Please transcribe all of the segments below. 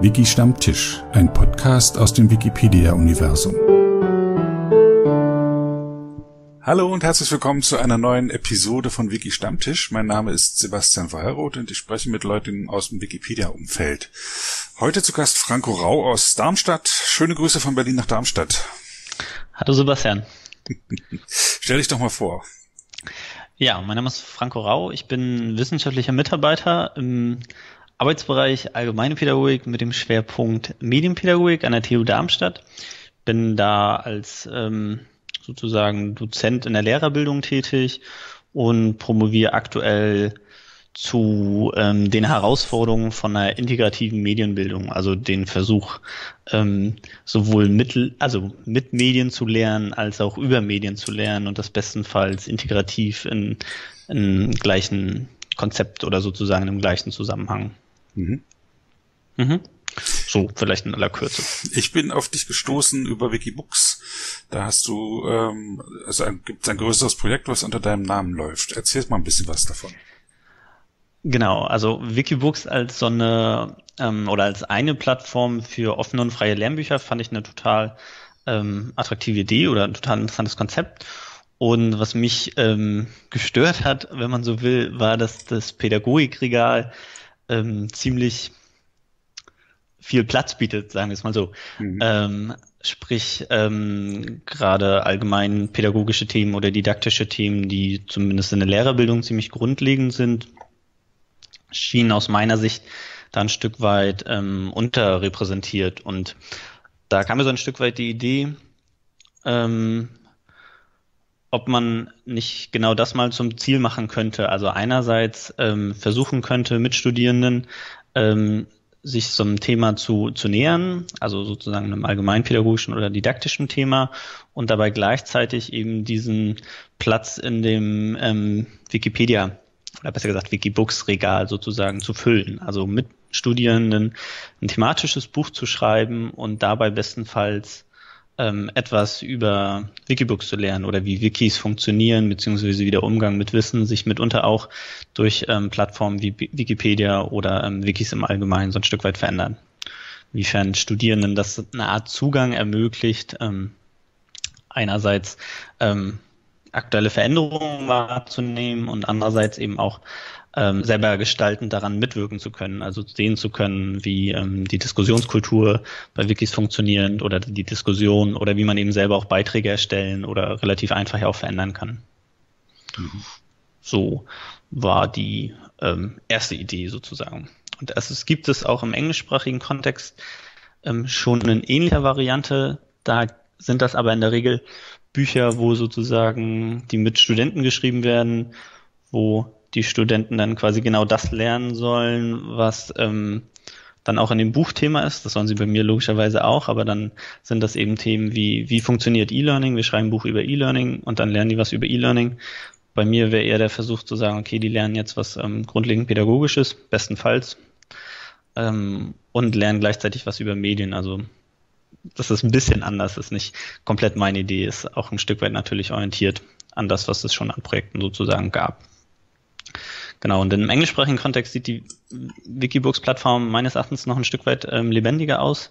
Wiki-Stammtisch, ein Podcast aus dem Wikipedia-Universum. Hallo und herzlich willkommen zu einer neuen Episode von Wiki-Stammtisch. Mein Name ist Sebastian Wallroth und ich spreche mit Leuten aus dem Wikipedia-Umfeld. Heute zu Gast Franco Rau aus Darmstadt. Schöne Grüße von Berlin nach Darmstadt. Hallo Sebastian. Stell dich doch mal vor. Ja, mein Name ist Franco Rau. Ich bin wissenschaftlicher Mitarbeiter im Arbeitsbereich Allgemeine Pädagogik mit dem Schwerpunkt Medienpädagogik an der TU Darmstadt. Bin da als sozusagen Dozent in der Lehrerbildung tätig und promoviere aktuell zu den Herausforderungen von einer integrativen Medienbildung, also den Versuch, sowohl mit Medien zu lernen, als auch über Medien zu lernen und das bestenfalls integrativ in gleichen Konzept oder sozusagen im gleichen Zusammenhang. So, vielleicht in aller Kürze. Ich bin auf dich gestoßen über Wikibooks. Da hast du, gibt es ein größeres Projekt, was unter deinem Namen läuft. Erzähl mal ein bisschen was davon. Genau, also Wikibooks als so eine oder als eine Plattform für offene und freie Lernbücher fand ich eine total attraktive Idee oder ein total interessantes Konzept. Und was mich gestört hat, wenn man so will, war, dass das Pädagogikregal ziemlich viel Platz bietet, sagen wir es mal so. Sprich, gerade allgemein pädagogische Themen oder didaktische Themen, die zumindest in der Lehrerbildung ziemlich grundlegend sind, schienen aus meiner Sicht da ein Stück weit unterrepräsentiert. Und da kam mir so ein Stück weit die Idee, ob man nicht genau das mal zum Ziel machen könnte. Also einerseits versuchen könnte, mit Studierenden sich so einem Thema zu nähern, also sozusagen einem allgemeinpädagogischen oder didaktischen Thema und dabei gleichzeitig eben diesen Platz in dem Wikipedia oder besser gesagt Wikibooks-Regal sozusagen zu füllen. Also mit Studierenden ein thematisches Buch zu schreiben und dabei bestenfalls etwas über Wikibooks zu lernen oder wie Wikis funktionieren, beziehungsweise wie der Umgang mit Wissen sich mitunter auch durch Plattformen wie Wikipedia oder Wikis im Allgemeinen so ein Stück weit verändern. Inwiefern Studierenden das eine Art Zugang ermöglicht, einerseits aktuelle Veränderungen wahrzunehmen und andererseits eben auch selber gestaltend daran mitwirken zu können, also sehen zu können, wie die Diskussionskultur bei Wikis funktioniert oder die Diskussion oder wie man eben selber auch Beiträge erstellen oder relativ einfach auch verändern kann. So war die erste Idee sozusagen. Und es gibt es auch im englischsprachigen Kontext schon in ähnlicher Variante. Da sind das aber in der Regel Bücher, wo sozusagen die mit Studenten geschrieben werden, wo die Studenten dann quasi genau das lernen sollen, was dann auch in dem Buchthema ist. Das sollen sie bei mir logischerweise auch, aber dann sind das eben Themen wie funktioniert E-Learning? Wir schreiben ein Buch über E-Learning und dann lernen die was über E-Learning. Bei mir wäre eher der Versuch zu sagen, okay, die lernen jetzt was grundlegend Pädagogisches, bestenfalls, und lernen gleichzeitig was über Medien. Also das ist ein bisschen anders, ist nicht komplett meine Idee, ist auch ein Stück weit natürlich orientiert an das, was es schon an Projekten sozusagen gab. Genau, und im englischsprachigen Kontext sieht die Wikibooks-Plattform meines Erachtens noch ein Stück weit lebendiger aus.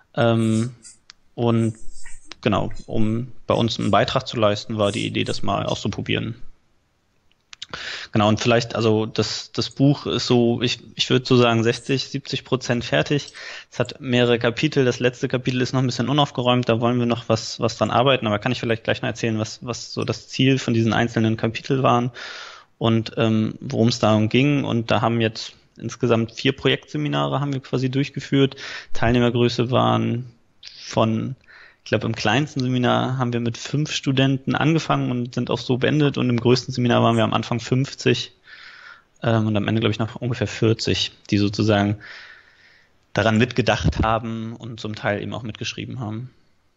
Und genau, um bei uns einen Beitrag zu leisten, war die Idee, das mal auszuprobieren. Genau, und vielleicht, also das Buch ist so, ich würde so sagen 60-70% fertig. Es hat mehrere Kapitel. Das letzte Kapitel ist noch ein bisschen unaufgeräumt. Da wollen wir noch was dran arbeiten. Aber kann ich vielleicht gleich noch erzählen, was so das Ziel von diesen einzelnen Kapiteln waren und worum es darum ging. Und da haben jetzt insgesamt 4 Projektseminare haben wir quasi durchgeführt. Teilnehmergröße waren von, ich glaube, im kleinsten Seminar haben wir mit 5 Studenten angefangen und sind auch so beendet. Und im größten Seminar waren wir am Anfang 50 und am Ende, glaube ich, noch ungefähr 40, die sozusagen daran mitgedacht haben und zum Teil eben auch mitgeschrieben haben.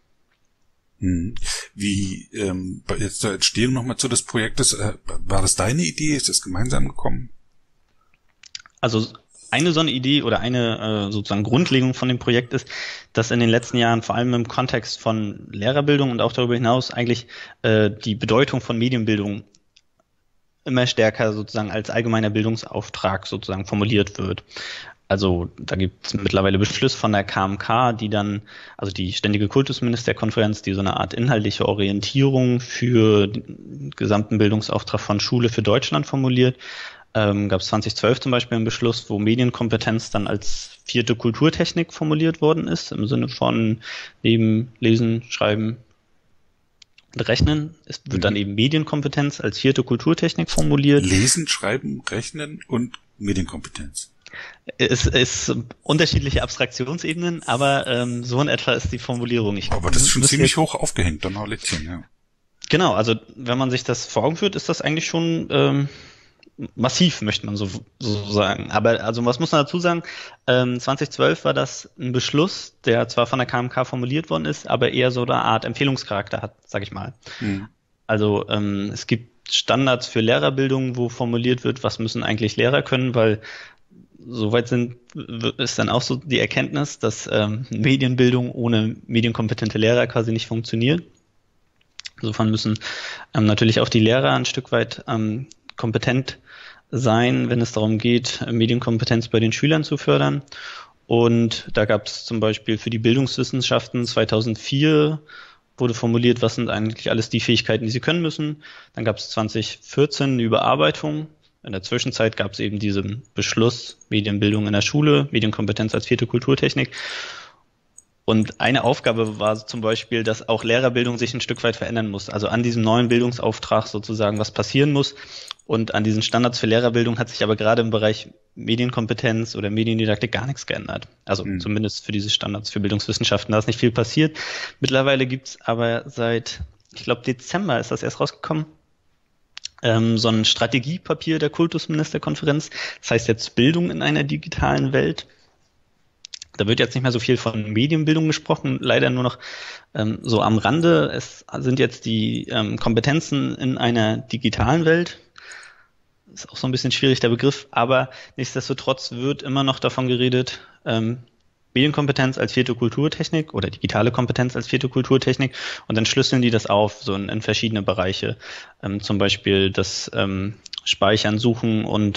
Wie jetzt zur Entstehung nochmal zu des Projektes, war das deine Idee? Ist das gemeinsam gekommen? Also eine so eine Idee oder eine sozusagen Grundlegung von dem Projekt ist, dass in den letzten Jahren vor allem im Kontext von Lehrerbildung und auch darüber hinaus eigentlich die Bedeutung von Medienbildung immer stärker sozusagen als allgemeiner Bildungsauftrag sozusagen formuliert wird. Also da gibt es mittlerweile Beschluss von der KMK, die dann, also die Ständige Kultusministerkonferenz, die so eine Art inhaltliche Orientierung für den gesamten Bildungsauftrag von Schule für Deutschland formuliert. Gab es 2012 zum Beispiel einen Beschluss, wo Medienkompetenz dann als 4. Kulturtechnik formuliert worden ist, im Sinne von neben Lesen, Schreiben und Rechnen. Es wird dann eben Medienkompetenz als 4. Kulturtechnik formuliert. Lesen, Schreiben, Rechnen und Medienkompetenz. Es ist unterschiedliche Abstraktionsebenen, aber so in etwa ist die Formulierung. Aber das ist schon ziemlich hoch aufgehängt, Donnerlittchen, ja. Genau, also wenn man sich das vor Augen führt, ist das eigentlich schon massiv, möchte man so sagen. Aber also was muss man dazu sagen? 2012 war das ein Beschluss, der zwar von der KMK formuliert worden ist, aber eher so eine Art Empfehlungscharakter hat, sag ich mal. Mhm. Also es gibt Standards für Lehrerbildung, wo formuliert wird, was müssen eigentlich Lehrer können, weil soweit ist dann auch so die Erkenntnis, dass Medienbildung ohne medienkompetente Lehrer quasi nicht funktioniert. Insofern müssen natürlich auch die Lehrer ein Stück weit kompetent sein, wenn es darum geht, Medienkompetenz bei den Schülern zu fördern. Und da gab es zum Beispiel für die Bildungswissenschaften 2004 wurde formuliert, was sind eigentlich alles die Fähigkeiten, die sie können müssen. Dann gab es 2014 eine Überarbeitung. In der Zwischenzeit gab es eben diesen Beschluss Medienbildung in der Schule, Medienkompetenz als 4. Kulturtechnik. Und eine Aufgabe war zum Beispiel, dass auch Lehrerbildung sich ein Stück weit verändern muss. Also an diesem neuen Bildungsauftrag sozusagen was passieren muss. Und an diesen Standards für Lehrerbildung hat sich aber gerade im Bereich Medienkompetenz oder Mediendidaktik gar nichts geändert. Also zumindest für diese Standards für Bildungswissenschaften, da ist nicht viel passiert. Mittlerweile gibt es aber seit, ich glaube Dezember ist das erst rausgekommen, so ein Strategiepapier der Kultusministerkonferenz. Das heißt jetzt Bildung in einer digitalen Welt. Da wird jetzt nicht mehr so viel von Medienbildung gesprochen, leider nur noch so am Rande. Es sind jetzt die Kompetenzen in einer digitalen Welt. Ist auch so ein bisschen schwierig, der Begriff, aber nichtsdestotrotz wird immer noch davon geredet, Medienkompetenz als 4. Kulturtechnik oder digitale Kompetenz als 4. Kulturtechnik und dann schlüsseln die das auf, so in verschiedene Bereiche. Zum Beispiel das Speichern, Suchen und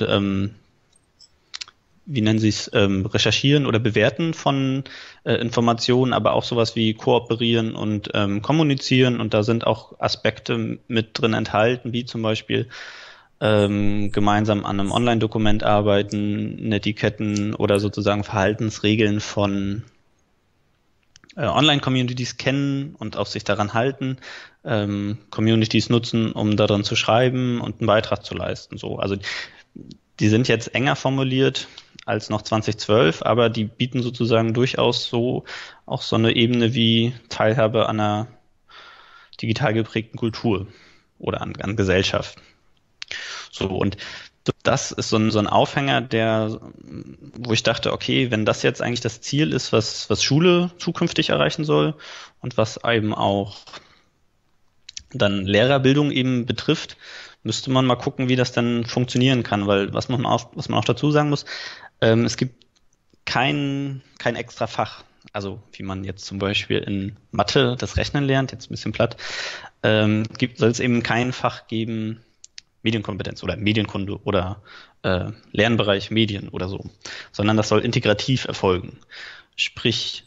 wie nennen Sie es, Recherchieren oder Bewerten von Informationen, aber auch sowas wie Kooperieren und Kommunizieren. Und da sind auch Aspekte mit drin enthalten, wie zum Beispiel gemeinsam an einem Online-Dokument arbeiten, Netiquetten oder sozusagen Verhaltensregeln von Online-Communities kennen und auch sich daran halten, Communities nutzen, um daran zu schreiben und einen Beitrag zu leisten. So, also die sind jetzt enger formuliert als noch 2012, aber die bieten sozusagen durchaus so auch so eine Ebene wie Teilhabe an einer digital geprägten Kultur oder an Gesellschaft. So, und das ist so ein Aufhänger, wo ich dachte, okay, wenn das jetzt eigentlich das Ziel ist, was Schule zukünftig erreichen soll und was eben auch dann Lehrerbildung eben betrifft, müsste man mal gucken, wie das dann funktionieren kann, weil was man auch dazu sagen muss, es gibt kein extra Fach, also wie man jetzt zum Beispiel in Mathe das Rechnen lernt, jetzt ein bisschen platt, soll es eben kein Fach geben, Medienkompetenz oder Medienkunde oder Lernbereich Medien oder so, sondern das soll integrativ erfolgen. Sprich,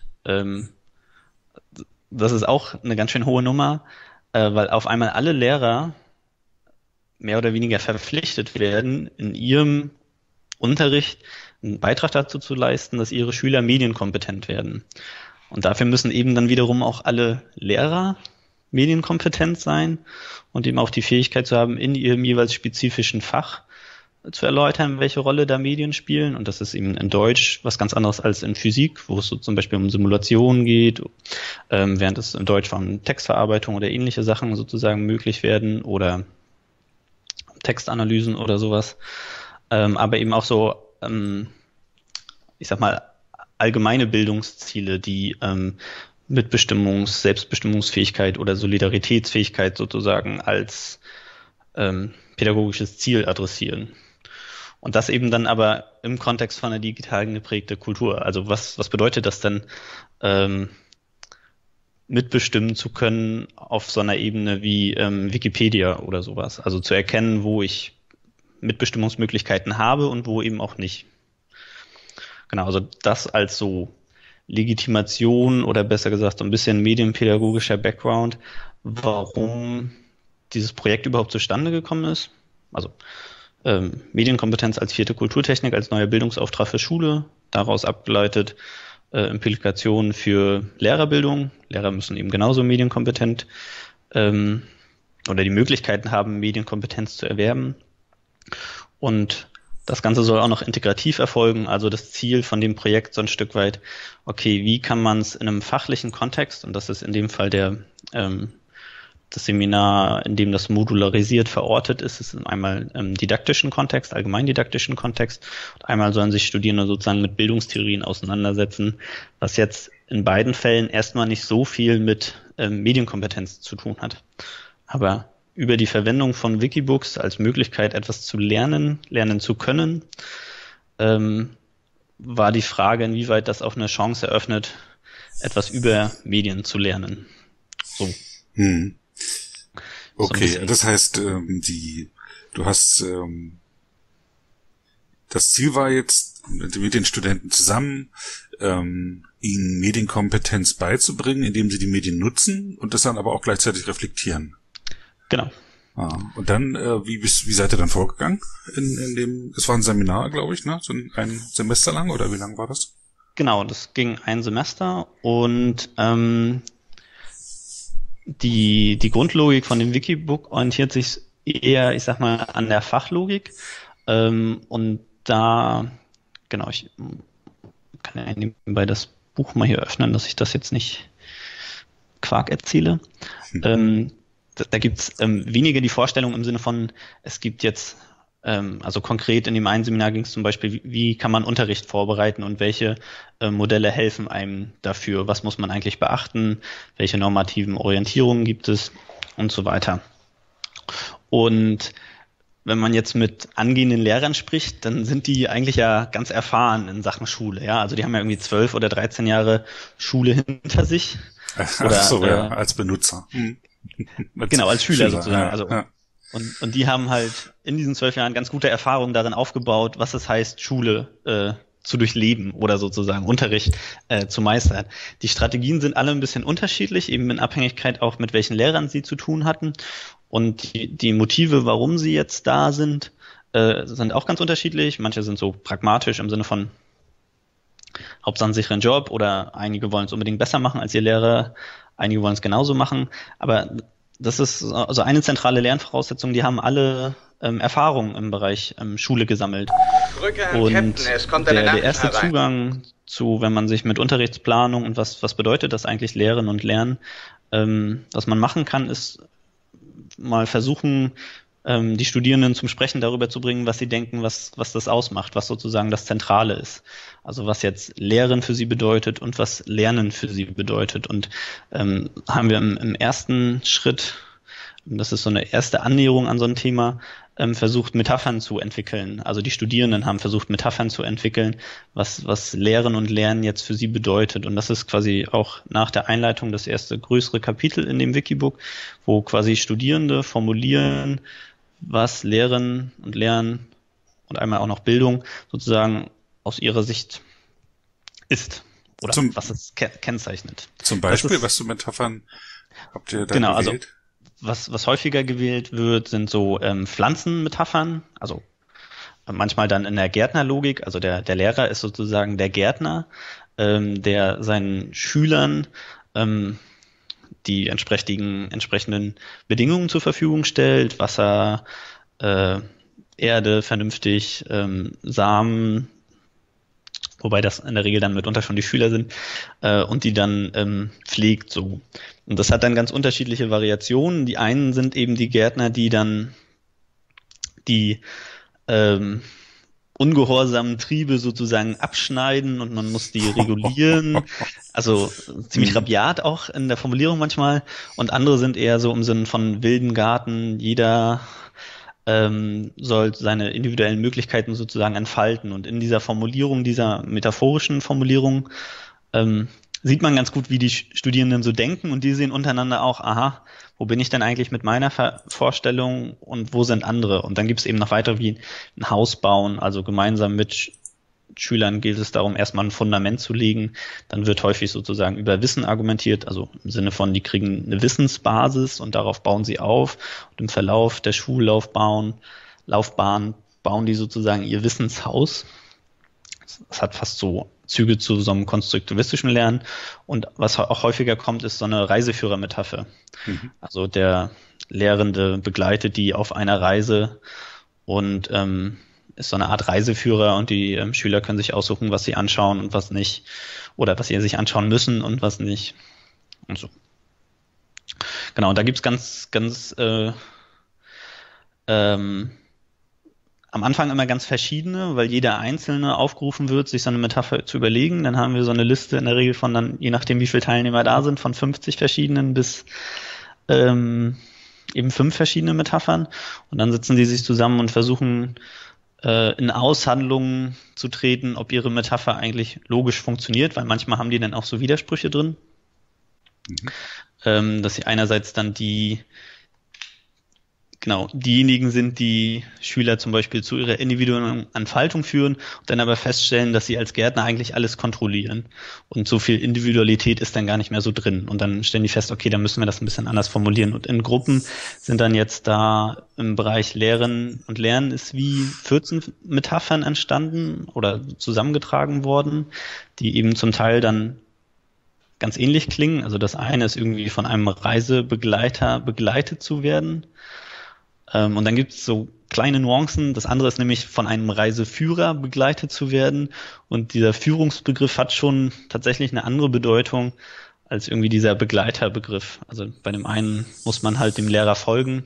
das ist auch eine ganz schön hohe Nummer, weil auf einmal alle Lehrer mehr oder weniger verpflichtet werden, in ihrem Unterricht einen Beitrag dazu zu leisten, dass ihre Schüler medienkompetent werden. Und dafür müssen eben dann wiederum auch alle Lehrer medienkompetent sein und eben auch die Fähigkeit zu haben, in ihrem jeweils spezifischen Fach zu erläutern, welche Rolle da Medien spielen. Und das ist eben in Deutsch was ganz anderes als in Physik, wo es so zum Beispiel um Simulationen geht, während es in Deutsch um Textverarbeitung oder ähnliche Sachen sozusagen möglich werden oder Textanalysen oder sowas. Aber eben auch so, ich sag mal, allgemeine Bildungsziele, die Selbstbestimmungsfähigkeit oder Solidaritätsfähigkeit sozusagen als pädagogisches Ziel adressieren. Und das eben dann aber im Kontext von einer digital geprägten Kultur. Also was bedeutet das denn, mitbestimmen zu können auf so einer Ebene wie Wikipedia oder sowas? Also zu erkennen, wo ich Mitbestimmungsmöglichkeiten habe und wo eben auch nicht. Genau, also das als so Legitimation oder besser gesagt so ein bisschen medienpädagogischer Background, warum dieses Projekt überhaupt zustande gekommen ist. Also Medienkompetenz als vierte Kulturtechnik, als neuer Bildungsauftrag für Schule, daraus abgeleitet Implikationen für Lehrerbildung. Lehrer müssen eben genauso medienkompetent oder die Möglichkeiten haben, Medienkompetenz zu erwerben. Und das Ganze soll auch noch integrativ erfolgen, also das Ziel von dem Projekt so ein Stück weit, okay, wie kann man es in einem fachlichen Kontext, und das ist in dem Fall das Seminar, in dem das modularisiert verortet ist, ist einmal im didaktischen Kontext, allgemeindidaktischen Kontext, und einmal sollen sich Studierende sozusagen mit Bildungstheorien auseinandersetzen, was jetzt in beiden Fällen erstmal nicht so viel mit Medienkompetenz zu tun hat. Aber über die Verwendung von Wikibooks als Möglichkeit, etwas zu lernen zu können, war die Frage, inwieweit das auch eine Chance eröffnet, etwas über Medien zu lernen. So. Okay, so das heißt, das Ziel war jetzt, mit den Studenten zusammen, ihnen Medienkompetenz beizubringen, indem sie die Medien nutzen und das dann aber auch gleichzeitig reflektieren. Genau. Und dann, wie seid ihr dann vorgegangen? Es war ein Seminar, glaube ich, ne? So ein Semester lang, oder wie lang war das? Genau, das ging ein Semester und die Grundlogik von dem Wikibook orientiert sich eher, ich sag mal, an der Fachlogik. Und da, genau, ich kann ja nebenbei das Buch mal hier öffnen, dass ich das jetzt nicht Quark erzähle. Da gibt's weniger die Vorstellung im Sinne von, es gibt jetzt, also konkret in dem einen Seminar ging es zum Beispiel, wie kann man Unterricht vorbereiten und welche Modelle helfen einem dafür, was muss man eigentlich beachten, welche normativen Orientierungen gibt es und so weiter. Und wenn man jetzt mit angehenden Lehrern spricht, dann sind die eigentlich ja ganz erfahren in Sachen Schule. Ja, also die haben ja irgendwie 12 oder 13 Jahre Schule hinter sich. Oder, ach so, ja, als Benutzer. Genau, als Schüler sozusagen. Ja, also ja. Und die haben halt in diesen 12 Jahren ganz gute Erfahrungen darin aufgebaut, was es heißt, Schule zu durchleben oder sozusagen Unterricht zu meistern. Die Strategien sind alle ein bisschen unterschiedlich, eben in Abhängigkeit auch mit welchen Lehrern sie zu tun hatten. Und die Motive, warum sie jetzt da sind auch ganz unterschiedlich. Manche sind so pragmatisch im Sinne von Hauptsache einen sicheren Job, oder einige wollen es unbedingt besser machen als ihr Lehrer, einige wollen es genauso machen. Aber das ist also eine zentrale Lernvoraussetzung, die haben alle Erfahrungen im Bereich Schule gesammelt. Und der erste Zugang zu, wenn man sich mit Unterrichtsplanung und was bedeutet das eigentlich Lehren und Lernen, was man machen kann, ist mal versuchen, die Studierenden zum Sprechen darüber zu bringen, was sie denken, was das ausmacht, was sozusagen das Zentrale ist. Also was jetzt Lehren für sie bedeutet und was Lernen für sie bedeutet. Und haben wir im ersten Schritt, das ist so eine erste Annäherung an so ein Thema, versucht, Metaphern zu entwickeln. Also die Studierenden haben versucht, Metaphern zu entwickeln, was Lehren und Lernen jetzt für sie bedeutet. Und das ist quasi auch nach der Einleitung das erste größere Kapitel in dem Wikibook, wo quasi Studierende formulieren, was Lehren und Lernen und einmal auch noch Bildung sozusagen aus ihrer Sicht ist oder was es kennzeichnet. Zum Beispiel, was für Metaphern habt ihr da gewählt? Also was häufiger gewählt wird, sind so Pflanzenmetaphern, also manchmal dann in der Gärtnerlogik, also der Lehrer ist sozusagen der Gärtner, der seinen Schülern die entsprechenden Bedingungen zur Verfügung stellt, Wasser, Erde vernünftig, Samen, wobei das in der Regel dann mitunter schon die Schüler sind, und die dann pflegt so. Und das hat dann ganz unterschiedliche Variationen. Die einen sind eben die Gärtner, die dann die ungehorsamen Triebe sozusagen abschneiden und man muss die regulieren. Also ziemlich rabiat auch in der Formulierung manchmal. Und andere sind eher so im Sinn von wilden Garten. Jeder soll seine individuellen Möglichkeiten sozusagen entfalten. Und in dieser Formulierung, dieser metaphorischen Formulierung, sieht man ganz gut, wie die Studierenden so denken, und die sehen untereinander auch, aha, wo bin ich denn eigentlich mit meiner Vorstellung und wo sind andere? Und dann gibt es eben noch weitere wie ein Haus bauen, also gemeinsam mit Schülern gilt es darum, erstmal ein Fundament zu legen. Dann wird häufig sozusagen über Wissen argumentiert, also im Sinne von, die kriegen eine Wissensbasis und darauf bauen sie auf. Und im Verlauf der Schullaufbahn bauen die sozusagen ihr Wissenshaus. Das hat fast so Züge zu so einem konstruktivistischen Lernen. Und was auch häufiger kommt, ist so eine Reiseführermetapher. Also der Lehrende begleitet die auf einer Reise und ist so eine Art Reiseführer, und die Schüler können sich aussuchen, was sie anschauen und was nicht, oder was sie sich anschauen müssen und was nicht. Und so. Genau, und da gibt's ganz am Anfang immer ganz verschiedene, weil jeder Einzelne aufgerufen wird, sich so eine Metapher zu überlegen. Dann haben wir so eine Liste in der Regel von dann, je nachdem wie viele Teilnehmer da sind, von 50 verschiedenen bis eben 5 verschiedene Metaphern. Und dann sitzen die sich zusammen und versuchen in Aushandlungen zu treten, ob ihre Metapher eigentlich logisch funktioniert, weil manchmal haben die dann auch so Widersprüche drin. Dass sie einerseits dann diejenigen sind, die Schüler zum Beispiel zu ihrer individuellen Entfaltung führen und dann aber feststellen, dass sie als Gärtner eigentlich alles kontrollieren. Und so viel Individualität ist dann gar nicht mehr so drin. Und dann stellen die fest, okay, dann müssen wir das ein bisschen anders formulieren. Und in Gruppen sind dann jetzt da im Bereich Lehren und Lernen ist wie 14 Metaphern entstanden oder zusammengetragen worden, die eben zum Teil dann ganz ähnlich klingen. Also das eine ist irgendwie von einem Reisebegleiter begleitet zu werden. Und dann gibt es so kleine Nuancen. Das andere ist nämlich von einem Reiseführer begleitet zu werden. Und dieser Führungsbegriff hat schon tatsächlich eine andere Bedeutung als irgendwie dieser Begleiterbegriff. Also bei dem einen muss man halt dem Lehrer folgen.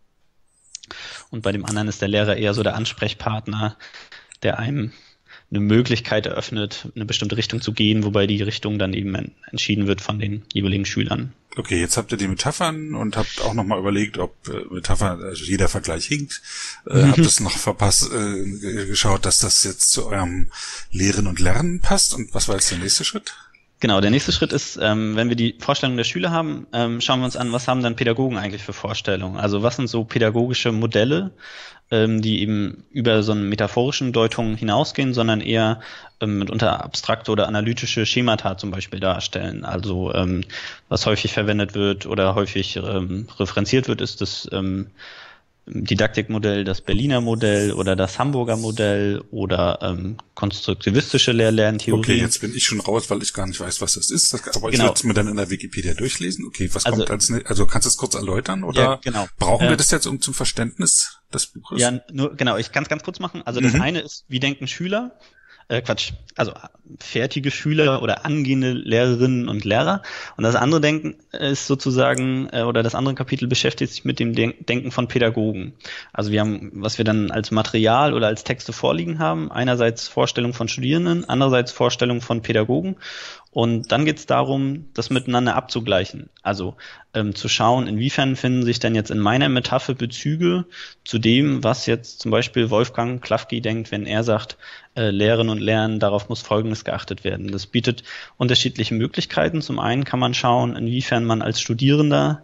Und bei dem anderen ist der Lehrer eher so der Ansprechpartner, der einem eine Möglichkeit eröffnet, eine bestimmte Richtung zu gehen, wobei die Richtung dann eben entschieden wird von den jeweiligen Schülern. Okay, jetzt habt ihr die Metaphern und habt auch nochmal überlegt, ob Metaphern, also jeder Vergleich hinkt. Habt es noch geschaut, dass das jetzt zu eurem Lehren und Lernen passt? Und was war jetzt der nächste Schritt? Genau, der nächste Schritt ist, wenn wir die Vorstellung der Schüler haben, schauen wir uns an, was haben dann Pädagogen eigentlich für Vorstellungen? Also was sind so pädagogische Modelle, die eben über so eine metaphorischen Deutung hinausgehen, sondern eher mitunter abstrakte oder analytische Schemata zum Beispiel darstellen. Also was häufig verwendet wird oder häufig referenziert wird, ist das Didaktikmodell, das Berliner Modell oder das Hamburger Modell oder konstruktivistische Lerntheorie. Okay, jetzt bin ich schon raus, weil ich gar nicht weiß, was das ist. Aber ich werde es mir dann in der Wikipedia durchlesen. Okay, was kommt als also kannst du es kurz erläutern oder brauchen wir das jetzt zum Verständnis des Buches? Ja, genau, ich kann es ganz kurz machen. Also das eine ist, wie denken Schüler? Also fertige Schüler oder angehende Lehrerinnen und Lehrer. Und das andere Denken ist sozusagen, oder das andere Kapitel beschäftigt sich mit dem Denken von Pädagogen. Also wir haben, was wir dann als Material oder als Texte vorliegen haben, einerseits Vorstellung von Studierenden, andererseits Vorstellung von Pädagogen. Und dann geht es darum, das miteinander abzugleichen. Also zu schauen, inwiefern finden sich denn jetzt in meiner Metapher Bezüge zu dem, was jetzt zum Beispiel Wolfgang Klafki denkt, wenn er sagt, Lehren und Lernen, darauf muss Folgendes geachtet werden. Das bietet unterschiedliche Möglichkeiten. Zum einen kann man schauen, inwiefern man als Studierender,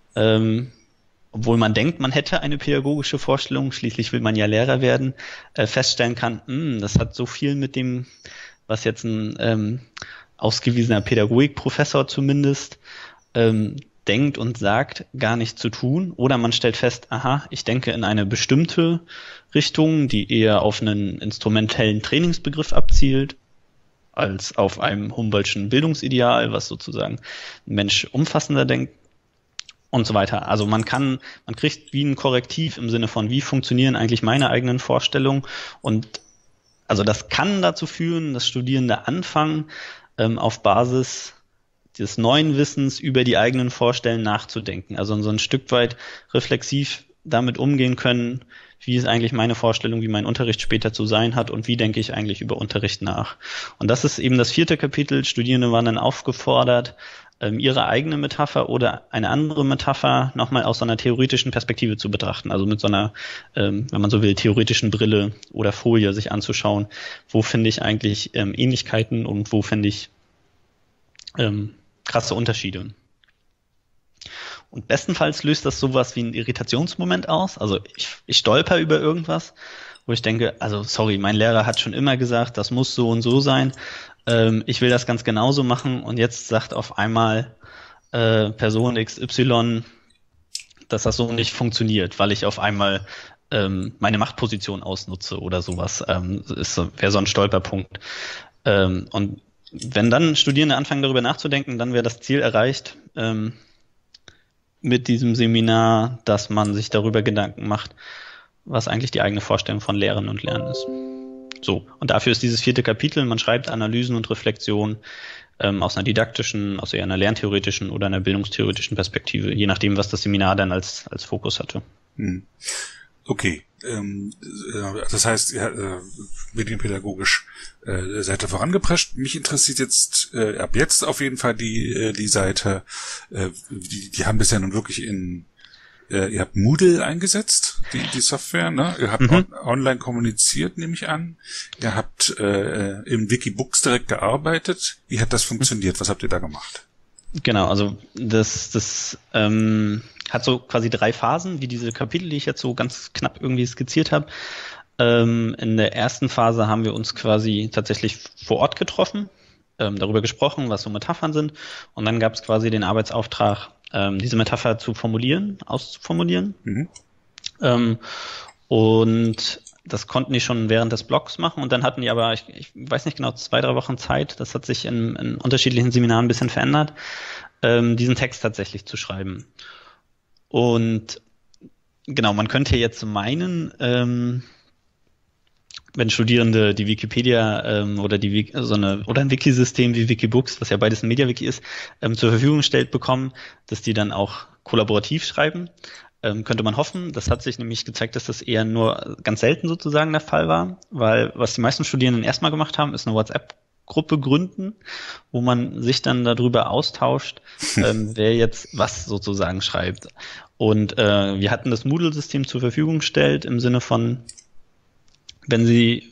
obwohl man denkt, man hätte eine pädagogische Vorstellung, schließlich will man ja Lehrer werden, feststellen kann, das hat so viel mit dem, was jetzt ein ausgewiesener Pädagogikprofessor zumindest denkt und sagt, gar nicht zu tun. Oder man stellt fest, aha, ich denke in eine bestimmte Richtung, die eher auf einen instrumentellen Trainingsbegriff abzielt, als auf einem Humboldtschen Bildungsideal, was sozusagen ein Mensch umfassender denkt und so weiter. Also man kriegt wie ein Korrektiv im Sinne von, wie funktionieren eigentlich meine eigenen Vorstellungen, und also das kann dazu führen, dass Studierende anfangen, auf Basis des neuen Wissens über die eigenen Vorstellungen nachzudenken. Also so ein Stück weit reflexiv damit umgehen können, wie ist eigentlich meine Vorstellung, wie mein Unterricht später zu sein hat und wie denke ich eigentlich über Unterricht nach. Und das ist eben das 4. Kapitel. Studierende waren dann aufgefordert, ihre eigene Metapher oder eine andere Metapher nochmal aus so einer theoretischen Perspektive zu betrachten. Also mit so einer, wenn man so will, theoretischen Brille oder Folie sich anzuschauen, wo finde ich eigentlich Ähnlichkeiten und wo finde ich krasse Unterschiede. Und bestenfalls löst das sowas wie ein Irritationsmoment aus. Also ich stolper über irgendwas wo ich denke, also sorry, mein Lehrer hat schon immer gesagt, das muss so und so sein. Ich will das ganz genauso machen und jetzt sagt auf einmal Person XY, dass das so nicht funktioniert, weil ich auf einmal meine Machtposition ausnutze oder sowas. Wäre so ein Stolperpunkt. Und wenn dann Studierende anfangen, darüber nachzudenken, dann wäre das Ziel erreicht mit diesem Seminar, dass man sich darüber Gedanken macht, was eigentlich die eigene Vorstellung von Lehren und Lernen ist. So, und dafür ist dieses 4. Kapitel, man schreibt Analysen und Reflexionen aus einer didaktischen, aus eher einer lerntheoretischen oder einer bildungstheoretischen Perspektive, je nachdem, was das Seminar dann als Fokus hatte. Okay, das heißt, medienpädagogisch seid ihr vorangeprescht. Mich interessiert jetzt ab jetzt auf jeden Fall die Seite, die haben bisher nun wirklich ihr habt Moodle eingesetzt, die Software, ne? Ihr habt online kommuniziert, nehme ich an. Ihr habt im Wikibooks direkt gearbeitet. Wie hat das funktioniert? Was habt ihr da gemacht? Genau, also das hat so quasi 3 Phasen, wie diese Kapitel, die ich jetzt so ganz knapp irgendwie skizziert habe. In der ersten Phase haben wir uns quasi tatsächlich vor Ort getroffen, darüber gesprochen, was so Metaphern sind. Und dann gab es quasi den Arbeitsauftrag, diese Metapher auszuformulieren. Und das konnten die schon während des Blogs machen. Und dann hatten die aber, ich weiß nicht genau, 2-3 Wochen Zeit, das hat sich in unterschiedlichen Seminaren ein bisschen verändert, diesen Text tatsächlich zu schreiben. Und genau, man könnte jetzt meinen, wenn Studierende die Wikipedia oder ein Wikisystem wie Wikibooks, was ja beides ein MediaWiki ist, zur Verfügung stellt bekommen, dass die dann auch kollaborativ schreiben. Könnte man hoffen. Das hat sich nämlich gezeigt, dass das eher nur ganz selten sozusagen der Fall war, weil was die meisten Studierenden erstmal gemacht haben, ist eine WhatsApp-Gruppe gründen, wo man sich dann darüber austauscht, wer jetzt was sozusagen schreibt. Und wir hatten das Moodle-System zur Verfügung gestellt im Sinne von, wenn Sie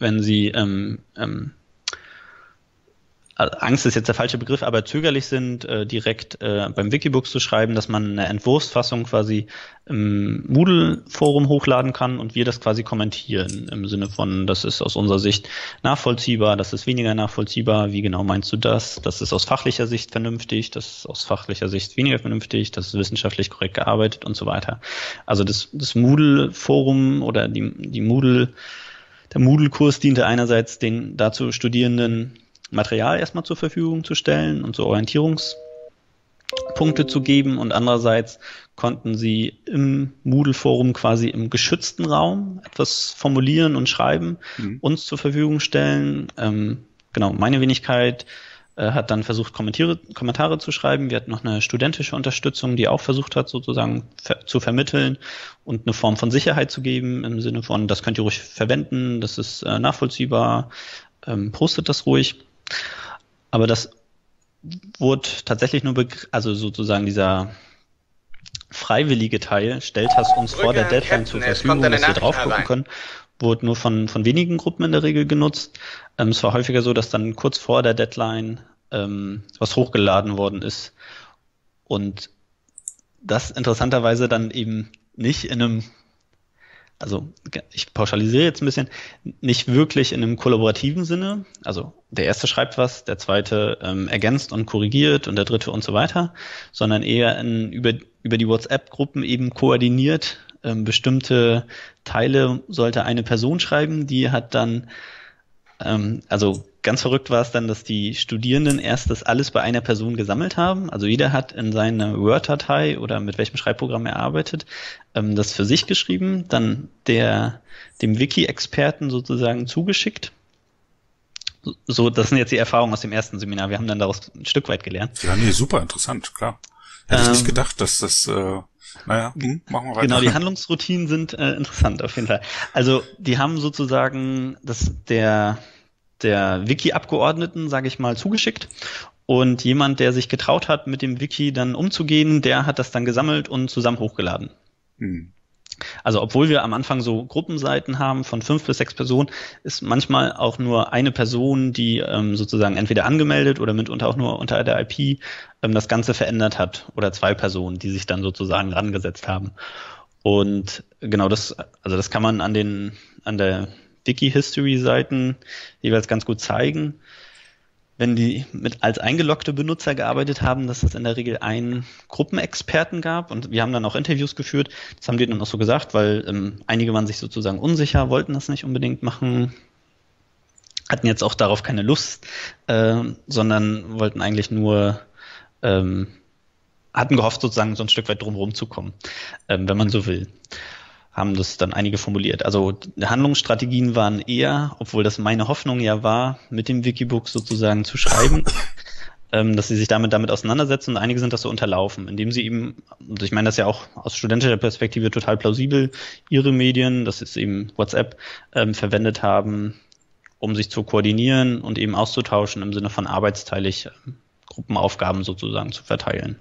Angst ist jetzt der falsche Begriff, aber zögerlich sind, direkt beim Wikibooks zu schreiben, dass man eine Entwurfsfassung quasi im Moodle-Forum hochladen kann und wir das quasi kommentieren, im Sinne von, das ist aus unserer Sicht nachvollziehbar, das ist weniger nachvollziehbar, wie genau meinst du das? Das ist aus fachlicher Sicht vernünftig, das ist aus fachlicher Sicht weniger vernünftig, das ist wissenschaftlich korrekt gearbeitet und so weiter. Also das Moodle-Forum oder der Moodle-Kurs diente einerseits den dazu Studierenden Material erstmal zur Verfügung zu stellen und so Orientierungspunkte zu geben und andererseits konnten sie im Moodle-Forum quasi im geschützten Raum etwas formulieren und schreiben, uns zur Verfügung stellen. Genau, meine Wenigkeit hat dann versucht, Kommentare zu schreiben. Wir hatten noch eine studentische Unterstützung, die auch versucht hat, sozusagen zu vermitteln und eine Form von Sicherheit zu geben, im Sinne von, das könnt ihr ruhig verwenden, das ist nachvollziehbar, postet das ruhig. Aber das wurde tatsächlich nur, also sozusagen dieser freiwillige Teil, stellt das uns vor der Deadline zur Verfügung, dass wir drauf gucken können, wurde nur von wenigen Gruppen in der Regel genutzt. Es war häufiger so, dass dann kurz vor der Deadline was hochgeladen worden ist und das interessanterweise dann eben nicht in einem, also ich pauschalisiere jetzt ein bisschen, nicht wirklich in einem kollaborativen Sinne. Also der erste schreibt was, der zweite ergänzt und korrigiert und der dritte und so weiter, sondern eher über die WhatsApp-Gruppen eben koordiniert. Bestimmte Teile sollte eine Person schreiben, die hat dann, also ganz verrückt war es dann, dass die Studierenden erst das alles bei einer Person gesammelt haben. Also jeder hat in seiner Word-Datei oder mit welchem Schreibprogramm er arbeitet, das für sich geschrieben, dann dem Wiki-Experten sozusagen zugeschickt. So, das sind jetzt die Erfahrungen aus dem ersten Seminar. Wir haben dann daraus ein Stück weit gelernt. Ja, nee, super interessant, klar. Hätte ich nicht gedacht, dass das, machen wir weiter. Genau, die Handlungsroutinen sind interessant auf jeden Fall. Also die haben sozusagen der Wiki-Abgeordneten, sage ich mal, zugeschickt und jemand, der sich getraut hat, mit dem Wiki dann umzugehen, der hat das dann gesammelt und zusammen hochgeladen. Also obwohl wir am Anfang so Gruppenseiten haben von 5 bis 6 Personen, ist manchmal auch nur eine Person, die sozusagen entweder angemeldet oder mitunter auch nur unter der IP das Ganze verändert hat oder 2 Personen, die sich dann sozusagen rangesetzt haben. Und genau das kann man an der Wiki-History-Seiten jeweils ganz gut zeigen. Wenn die als eingeloggte Benutzer gearbeitet haben, dass es in der Regel einen Gruppenexperten gab und wir haben dann auch Interviews geführt. Das haben die dann auch so gesagt, weil einige waren sich sozusagen unsicher, wollten das nicht unbedingt machen, hatten jetzt auch darauf keine Lust, sondern wollten eigentlich nur, hatten gehofft, sozusagen so ein Stück weit drumherum zu kommen, wenn man so will. Haben das dann einige formuliert. Also die Handlungsstrategien waren eher, obwohl das meine Hoffnung ja war, mit dem Wikibook sozusagen zu schreiben, dass sie sich damit auseinandersetzen und einige sind das so unterlaufen, indem sie eben, und ich meine das ja auch aus studentischer Perspektive total plausibel, ihre Medien, das ist eben WhatsApp, verwendet haben, um sich zu koordinieren und eben auszutauschen im Sinne von arbeitsteilig Gruppenaufgaben sozusagen zu verteilen.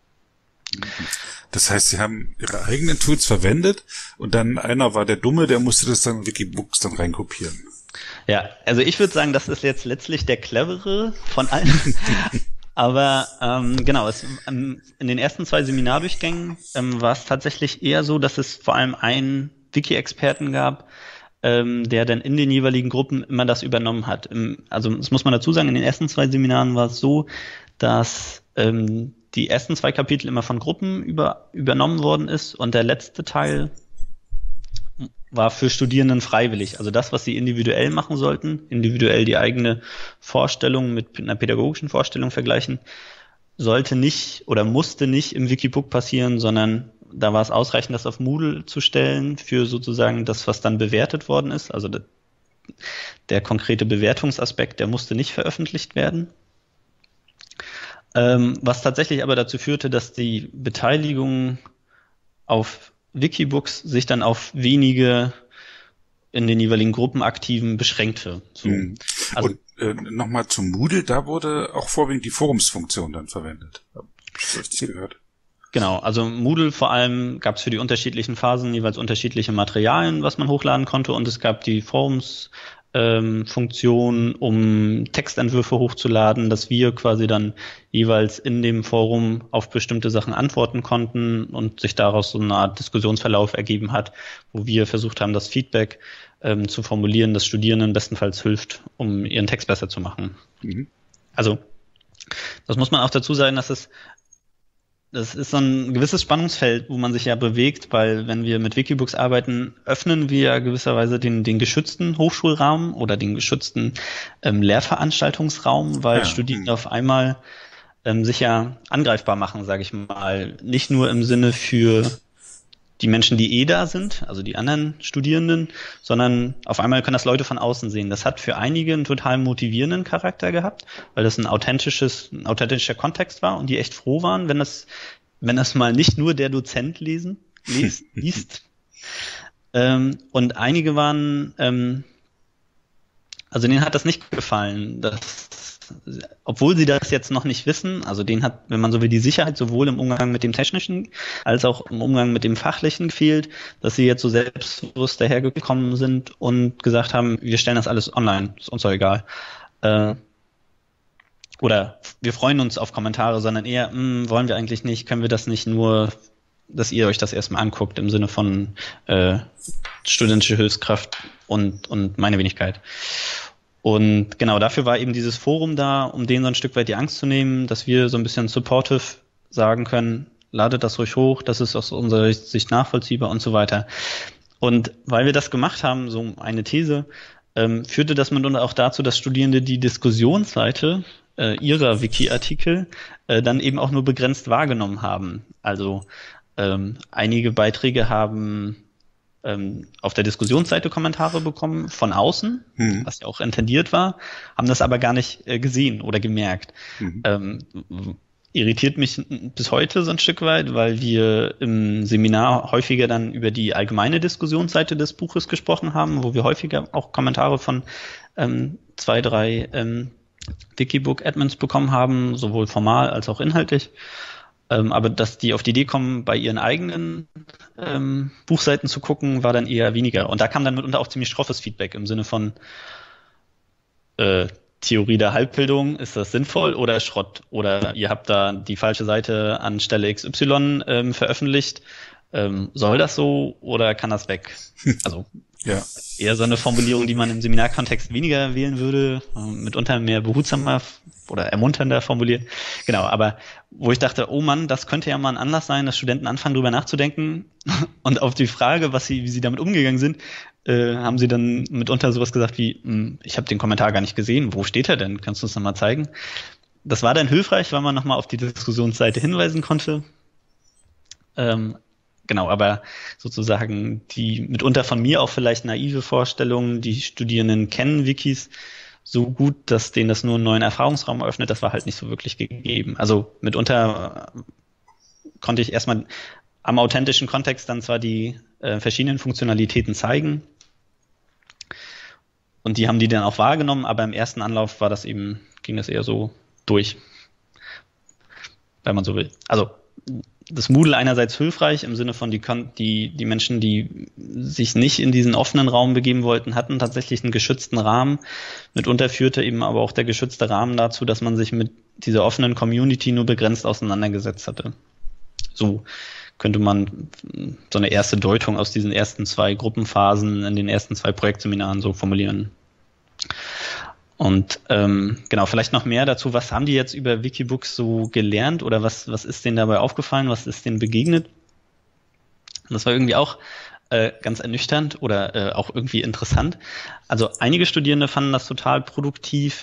Das heißt, sie haben ihre eigenen Tools verwendet und dann einer war der Dumme, der musste das dann in Wikibooks dann reinkopieren. Ja, also ich würde sagen, das ist jetzt letztlich der clevere von allen. Aber genau, in den ersten 2 Seminardurchgängen war es tatsächlich eher so, dass es vor allem einen Wiki-Experten gab, der dann in den jeweiligen Gruppen immer das übernommen hat. Also das muss man dazu sagen, in den ersten 2 Seminaren war es so, dass die ersten 2 Kapitel immer von Gruppen übernommen worden ist und der letzte Teil war für Studierenden freiwillig. Also das, was sie individuell machen sollten, individuell die eigene Vorstellung mit einer pädagogischen Vorstellung vergleichen, sollte nicht oder musste nicht im Wikibook passieren, sondern da war es ausreichend, das auf Moodle zu stellen für sozusagen das, was dann bewertet worden ist. Also der konkrete Bewertungsaspekt, der musste nicht veröffentlicht werden. Was tatsächlich aber dazu führte, dass die Beteiligung auf Wikibooks sich dann auf wenige in den jeweiligen Gruppen Aktiven beschränkte. So. Also, und nochmal zum Moodle, da wurde auch vorwiegend die Forumsfunktion dann verwendet. Hab ich das richtig gehört? Genau, also Moodle vor allem gab es für die unterschiedlichen Phasen jeweils unterschiedliche Materialien, was man hochladen konnte und es gab die Forums-Funktion, um Textentwürfe hochzuladen, dass wir quasi dann jeweils in dem Forum auf bestimmte Sachen antworten konnten und sich daraus so eine Art Diskussionsverlauf ergeben hat, wo wir versucht haben, das Feedback zu formulieren, das Studierenden bestenfalls hilft, um ihren Text besser zu machen. Mhm. Also das muss man auch dazu sagen, dass das ist so ein gewisses Spannungsfeld, wo man sich ja bewegt, weil wenn wir mit Wikibooks arbeiten, öffnen wir ja gewisserweise den geschützten Hochschulraum oder den geschützten Lehrveranstaltungsraum, weil Studierende auf einmal sich ja angreifbar machen, sage ich mal. Nicht nur im Sinne für die Menschen, die da sind, also die anderen Studierenden, sondern auf einmal können das Leute von außen sehen. Das hat für einige einen total motivierenden Charakter gehabt, weil das ein authentischer Kontext war und die echt froh waren, wenn das mal nicht nur der Dozent liest. Und einige waren, also denen hat das nicht gefallen, obwohl sie das jetzt noch nicht wissen, also denen hat, wenn man so will, die Sicherheit sowohl im Umgang mit dem Technischen als auch im Umgang mit dem Fachlichen gefehlt, dass sie jetzt so selbstbewusst dahergekommen sind und gesagt haben, wir stellen das alles online, ist uns doch egal. Oder wir freuen uns auf Kommentare, sondern eher, wollen wir eigentlich nicht, können wir das nicht nur, dass ihr euch das erstmal anguckt im Sinne von studentische Hilfskraft und meine Wenigkeit. Und genau dafür war eben dieses Forum da, um denen so ein Stück weit die Angst zu nehmen, dass wir so ein bisschen supportive sagen können, ladet das ruhig hoch, das ist aus unserer Sicht nachvollziehbar und so weiter. Und weil wir das gemacht haben, so eine These, führte das mitunter auch dazu, dass Studierende die Diskussionsseite ihrer Wiki-Artikel dann eben auch nur begrenzt wahrgenommen haben. Also einige Beiträge haben auf der Diskussionsseite Kommentare bekommen von außen, was ja auch intendiert war, haben das aber gar nicht gesehen oder gemerkt. Irritiert mich bis heute so ein Stück weit, weil wir im Seminar häufiger dann über die allgemeine Diskussionsseite des Buches gesprochen haben, wo wir häufiger auch Kommentare von 2, 3 Wikibook-Admins bekommen haben, sowohl formal als auch inhaltlich. Aber dass die auf die Idee kommen, bei ihren eigenen Buchseiten zu gucken, war dann eher weniger. Und da kam dann mitunter auch ziemlich schroffes Feedback im Sinne von Theorie der Halbbildung, ist das sinnvoll oder Schrott? Oder ihr habt da die falsche Seite an Stelle XY veröffentlicht. Soll das so oder kann das weg? Also ja. Eher so eine Formulierung, die man im Seminarkontext weniger wählen würde, mitunter mehr behutsamer oder ermunternder formuliert. Genau, aber wo ich dachte, oh Mann, das könnte ja mal ein Anlass sein, dass Studenten anfangen, drüber nachzudenken. Und auf die Frage, wie sie damit umgegangen sind, haben sie dann mitunter sowas gesagt wie, ich habe den Kommentar gar nicht gesehen, wo steht er denn? Kannst du uns nochmal zeigen? Das war dann hilfreich, weil man nochmal auf die Diskussionsseite hinweisen konnte. Genau, aber sozusagen die mitunter von mir auch vielleicht naive Vorstellungen, die Studierenden kennen Wikis so gut, dass denen das nur einen neuen Erfahrungsraum eröffnet, das war halt nicht so wirklich gegeben. Also mitunter konnte ich erstmal am authentischen Kontext dann zwar die verschiedenen Funktionalitäten zeigen und die haben die dann auch wahrgenommen, aber im ersten Anlauf ging das eher so durch, wenn man so will. Also das Moodle einerseits hilfreich im Sinne von die Menschen, die sich nicht in diesen offenen Raum begeben wollten, hatten tatsächlich einen geschützten Rahmen. Mitunter führte eben aber auch der geschützte Rahmen dazu, dass man sich mit dieser offenen Community nur begrenzt auseinandergesetzt hatte. So könnte man so eine erste Deutung aus diesen ersten 2 Gruppenphasen in den ersten 2 Projektseminaren so formulieren. Und genau, vielleicht noch mehr dazu, was haben die jetzt über Wikibooks so gelernt oder was ist denen dabei aufgefallen, was ist denen begegnet? Und das war irgendwie auch ganz ernüchternd oder auch irgendwie interessant. Also einige Studierende fanden das total produktiv,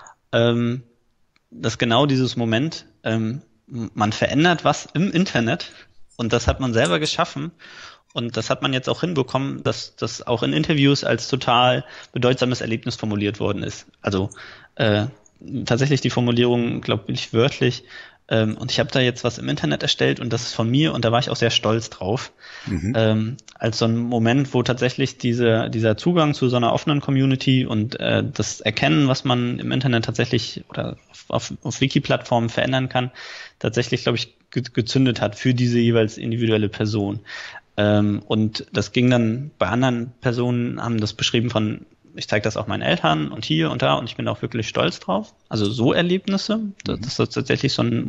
dass genau dieses Moment, man verändert was im Internet und das hat man selber geschaffen. Und das hat man jetzt auch hinbekommen, dass das auch in Interviews als total bedeutsames Erlebnis formuliert worden ist. Also tatsächlich die Formulierung, glaube ich, wörtlich. Und ich habe da jetzt was im Internet erstellt und das ist von mir und da war ich auch sehr stolz drauf. Als so ein Moment, wo tatsächlich dieser Zugang zu so einer offenen Community und das Erkennen, was man im Internet tatsächlich oder auf Wiki-Plattformen verändern kann, tatsächlich, glaube ich, gezündet hat für diese jeweils individuelle Person. Und das ging dann bei anderen Personen, haben das beschrieben von, ich zeige das auch meinen Eltern und hier und da und ich bin auch wirklich stolz drauf. Also so Erlebnisse, dass das tatsächlich so ein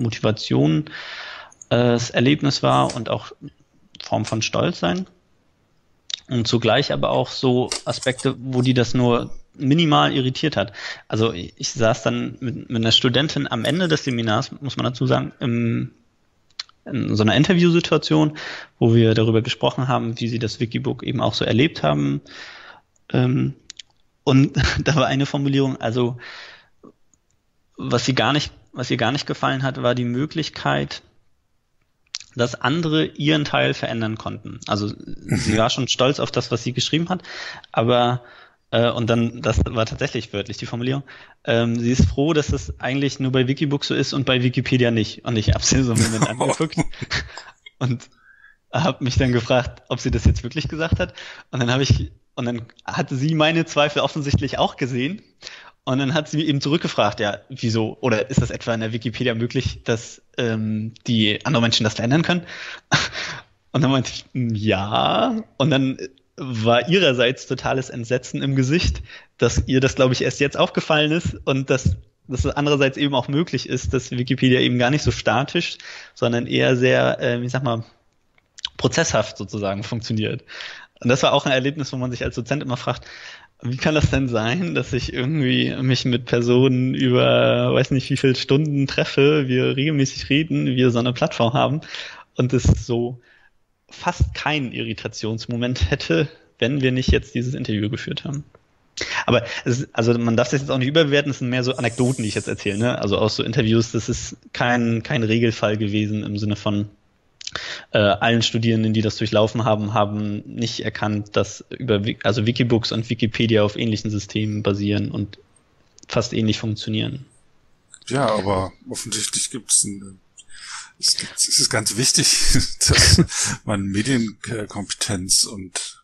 Motivationserlebnis war und auch Form von Stolz sein. Und zugleich aber auch so Aspekte, wo die das nur minimal irritiert hat. Also ich saß dann mit einer Studentin am Ende des Seminars, muss man dazu sagen, in so einer Interviewsituation, wo wir darüber gesprochen haben, wie sie das Wikibook eben auch so erlebt haben. Und da war eine Formulierung, also was ihr gar nicht gefallen hat, war die Möglichkeit, dass andere ihren Teil verändern konnten. Also sie war schon stolz auf das, was sie geschrieben hat, aber und dann, das war tatsächlich wörtlich die Formulierung, sie ist froh, dass es eigentlich nur bei Wikibooks so ist und bei Wikipedia nicht. Und ich habe sie so einen Moment angeguckt und habe mich dann gefragt, ob sie das jetzt wirklich gesagt hat. Und dann hatte sie meine Zweifel offensichtlich auch gesehen. Und dann hat sie eben zurückgefragt, ja, wieso, oder ist das etwa in der Wikipedia möglich, dass die anderen Menschen das verändern können? Und dann meinte ich, ja. Und dann war ihrerseits totales Entsetzen im Gesicht, dass ihr das, glaube ich, erst jetzt aufgefallen ist und dass es andererseits eben auch möglich ist, dass Wikipedia eben gar nicht so statisch, sondern eher sehr, prozesshaft sozusagen funktioniert. Und das war auch ein Erlebnis, wo man sich als Dozent immer fragt, wie kann das denn sein, dass ich irgendwie mich mit Personen über, weiß nicht wie viele Stunden treffe, wir regelmäßig reden, wir so eine Plattform haben und es so fast keinen Irritationsmoment hätte, wenn wir nicht jetzt dieses Interview geführt haben. Aber also man darf das jetzt auch nicht überbewerten, es sind mehr so Anekdoten, die ich jetzt erzähle, ne? Also aus so Interviews, das ist kein Regelfall gewesen im Sinne von allen Studierenden, die das durchlaufen haben nicht erkannt, dass also Wikibooks und Wikipedia auf ähnlichen Systemen basieren und fast ähnlich funktionieren. Ja, aber offensichtlich es ist ganz wichtig, dass man Medienkompetenz und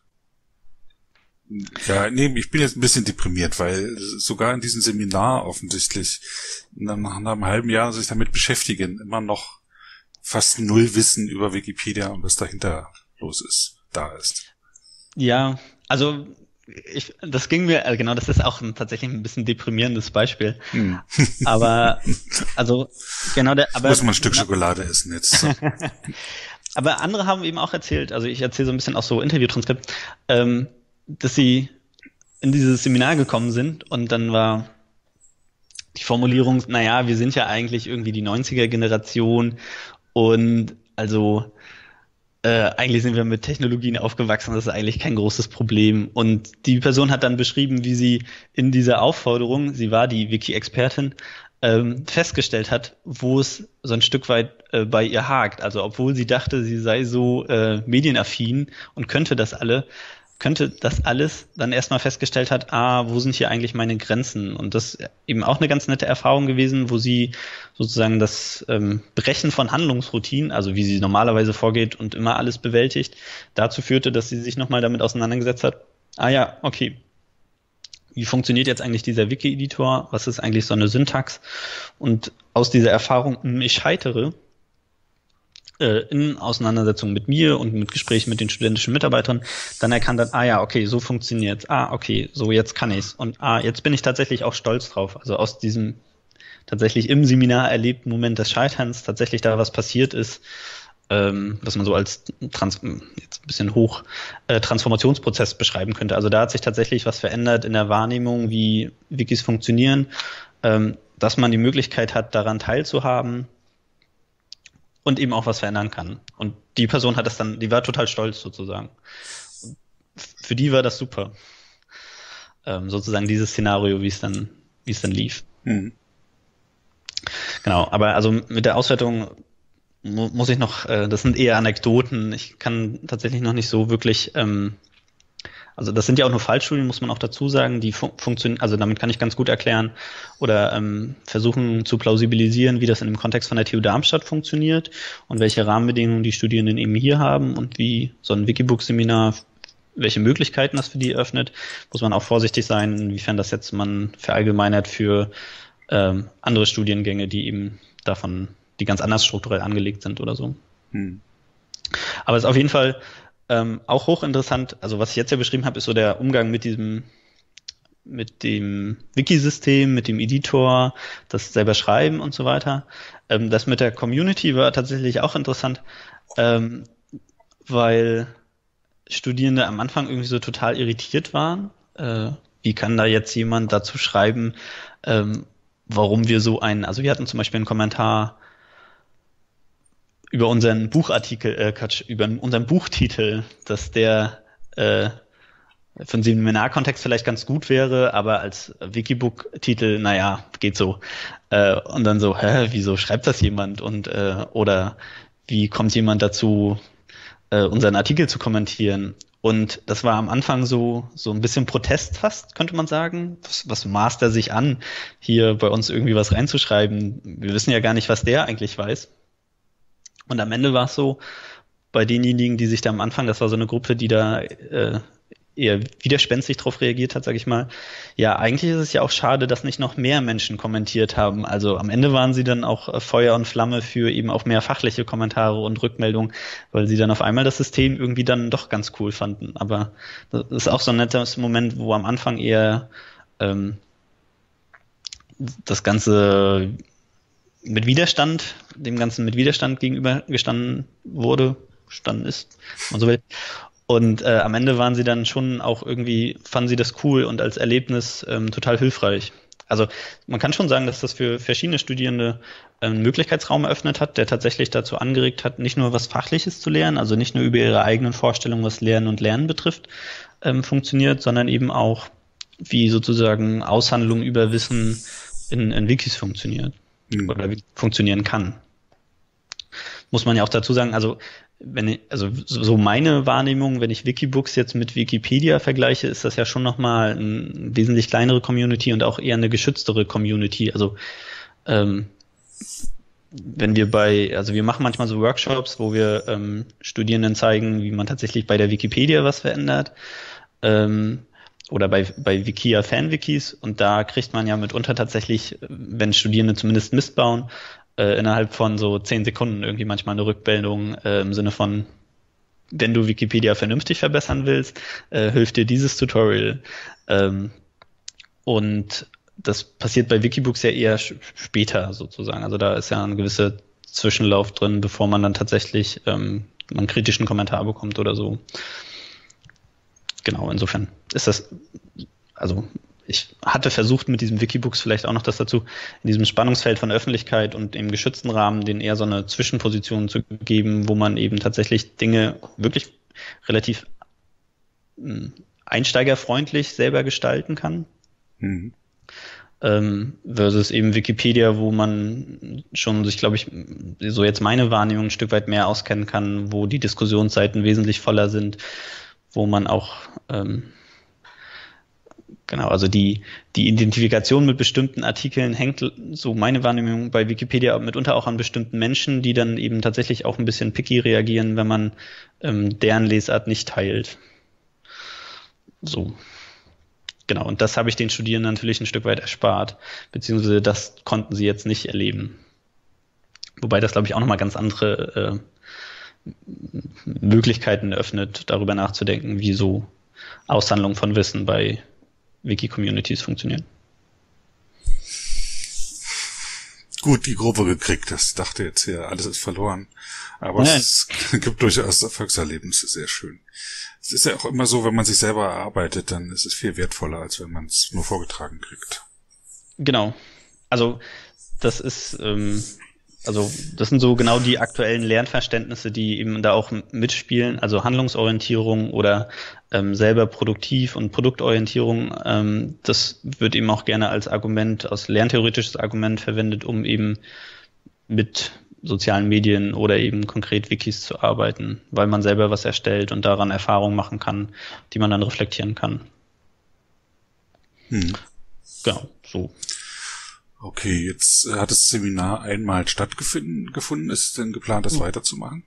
ja, nee, ich bin jetzt ein bisschen deprimiert, weil sogar in diesem Seminar offensichtlich nach einem halben Jahr sich damit beschäftigen, immer noch fast null Wissen über Wikipedia und was dahinter da ist. Ja, also das ging mir, genau, das ist auch tatsächlich ein bisschen deprimierendes Beispiel. Aber, also, genau aber muss man ein Stück Schokolade essen jetzt. So. Aber andere haben eben auch erzählt, also ich erzähle so ein bisschen auch so Interviewtranskript, dass sie in dieses Seminar gekommen sind und dann war die Formulierung, naja, wir sind ja eigentlich irgendwie die 90er-Generation und also eigentlich sind wir mit Technologien aufgewachsen, das ist eigentlich kein großes Problem. Und die Person hat dann beschrieben, wie sie in dieser Aufforderung, sie war die Wiki-Expertin, festgestellt hat, wo es so ein Stück weit bei ihr hakt. Also obwohl sie dachte, sie sei so medienaffin und könnte das alles, dann erstmal festgestellt hat, wo sind hier eigentlich meine Grenzen? Und das ist eben auch eine ganz nette Erfahrung gewesen, wo sie sozusagen das Brechen von Handlungsroutinen, also wie sie normalerweise vorgeht und immer alles bewältigt, dazu führte, dass sie sich nochmal damit auseinandergesetzt hat, ja, okay, wie funktioniert jetzt eigentlich dieser Wiki-Editor? Was ist eigentlich so eine Syntax? Und aus dieser Erfahrung, ich scheitere, in Auseinandersetzung mit mir und mit Gesprächen mit den studentischen Mitarbeitern dann erkannt hat, ja, okay, so funktioniert's. Okay, so jetzt kann ich's. Und jetzt bin ich tatsächlich auch stolz drauf. Also aus diesem tatsächlich im Seminar erlebten Moment des Scheiterns tatsächlich da was passiert ist, was man so als jetzt ein bisschen Transformationsprozess beschreiben könnte. Also da hat sich tatsächlich was verändert in der Wahrnehmung, wie Wikis funktionieren, dass man die Möglichkeit hat, daran teilzuhaben und eben auch was verändern kann. Und die Person hat das dann, die war total stolz sozusagen. Für die war das super. Sozusagen dieses Szenario, wie es dann lief. Mhm. Genau, aber also mit der Auswertung muss ich noch, das sind eher Anekdoten. Ich kann tatsächlich noch nicht so wirklich, also das sind ja auch nur Fallstudien, muss man auch dazu sagen, die funktionieren, also damit kann ich ganz gut erklären oder versuchen zu plausibilisieren, wie das in dem Kontext von der TU Darmstadt funktioniert und welche Rahmenbedingungen die Studierenden eben hier haben und wie so ein Wikibook-Seminar, welche Möglichkeiten das für die eröffnet. Muss man auch vorsichtig sein, inwiefern das jetzt man verallgemeinert für andere Studiengänge, die eben davon, die ganz anders strukturell angelegt sind oder so. Aber es ist auf jeden Fall auch hochinteressant, also was ich jetzt ja beschrieben habe, ist so der Umgang mit dem Wiki-System, mit dem Editor, das selber schreiben und so weiter. Das mit der Community war tatsächlich auch interessant, weil Studierende am Anfang irgendwie so total irritiert waren. Wie kann da jetzt jemand dazu schreiben, warum wir also wir hatten zum Beispiel einen Kommentar über unseren Buchartikel, über unseren Buchtitel, dass der für einen Seminarkontext vielleicht ganz gut wäre, aber als Wikibook-Titel, naja, geht so. Und dann so, wieso schreibt das jemand? Und oder wie kommt jemand dazu, unseren Artikel zu kommentieren? Und das war am Anfang so ein bisschen Protest fast, könnte man sagen. Was maßt er sich an, hier bei uns irgendwie was reinzuschreiben? Wir wissen ja gar nicht, was der eigentlich weiß. Und am Ende war es so, bei denjenigen, die sich da am Anfang, das war so eine Gruppe, die da eher widerspenstig drauf reagiert hat, sage ich mal. Ja, eigentlich ist es ja auch schade, dass nicht noch mehr Menschen kommentiert haben. Also am Ende waren sie dann auch Feuer und Flamme für eben auch mehr fachliche Kommentare und Rückmeldungen, weil sie dann auf einmal das System irgendwie dann doch ganz cool fanden. Aber das ist auch so ein nettes Moment, wo am Anfang eher das Ganze dem Ganzen mit Widerstand gegenüber gestanden ist, wenn man so will. Und am Ende waren sie dann schon auch irgendwie, fanden sie das cool und als Erlebnis total hilfreich. Also man kann schon sagen, dass das für verschiedene Studierende einen Möglichkeitsraum eröffnet hat, der tatsächlich dazu angeregt hat, nicht nur was Fachliches zu lernen, also nicht nur über ihre eigenen Vorstellungen, was Lernen und Lernen betrifft, funktioniert, sondern eben auch, wie sozusagen Aushandlung über Wissen in Wikis funktioniert. Oder wie funktionieren kann. Muss man ja auch dazu sagen, also so meine Wahrnehmung, wenn ich Wikibooks jetzt mit Wikipedia vergleiche, ist das ja schon nochmal eine wesentlich kleinere Community und auch eher eine geschütztere Community. Also wenn wir machen manchmal so Workshops, wo wir Studierenden zeigen, wie man tatsächlich bei der Wikipedia was verändert. Oder bei Wikia Fanwikis, und da kriegt man ja mitunter tatsächlich, wenn Studierende zumindest Mist bauen, innerhalb von so 10 Sekunden irgendwie manchmal eine Rückmeldung im Sinne von, wenn du Wikipedia vernünftig verbessern willst, hilft dir dieses Tutorial. Und das passiert bei Wikibooks ja eher später sozusagen. Also da ist ja ein gewisser Zwischenlauf drin, bevor man dann tatsächlich man einen kritischen Kommentar bekommt oder so. Genau, insofern ist das, also ich hatte versucht, mit diesem Wikibooks vielleicht auch noch das dazu, in diesem Spannungsfeld von Öffentlichkeit und im geschützten Rahmen denen eher so eine Zwischenposition zu geben, wo man eben tatsächlich Dinge wirklich relativ einsteigerfreundlich selber gestalten kann. Mhm. Versus eben Wikipedia, wo man schon sich, glaube ich, so jetzt meine Wahrnehmung ein Stück weit mehr auskennen kann, wo die Diskussionsseiten wesentlich voller sind, wo man auch genau, also die Identifikation mit bestimmten Artikeln hängt, so meine Wahrnehmung bei Wikipedia mitunter auch an bestimmten Menschen, die dann eben tatsächlich auch ein bisschen picky reagieren, wenn man deren Lesart nicht teilt. So. Genau, und das habe ich den Studierenden natürlich ein Stück weit erspart, beziehungsweise das konnten sie jetzt nicht erleben. Wobei das, glaube ich, auch nochmal ganz andere Möglichkeiten öffnet, darüber nachzudenken, wie so Aushandlung von Wissen bei Wiki-Communities funktionieren. Gut, die Kurve gekriegt. Das dachte jetzt hier, alles ist verloren. Aber es gibt durchaus Erfolgserlebnisse, sehr schön. Es ist ja auch immer so, wenn man sich selber erarbeitet, dann ist es viel wertvoller, als wenn man es nur vorgetragen kriegt. Genau. Also das ist, das sind so genau die aktuellen Lernverständnisse, die eben da auch mitspielen, also Handlungsorientierung oder selber Produktiv- und Produktorientierung. Das wird eben auch gerne als Argument, als lerntheoretisches Argument verwendet, um eben mit sozialen Medien oder eben konkret Wikis zu arbeiten, weil man selber was erstellt und daran Erfahrungen machen kann, die man dann reflektieren kann. Genau, so. Okay, jetzt hat das Seminar einmal stattgefunden. Ist es denn geplant, das weiterzumachen?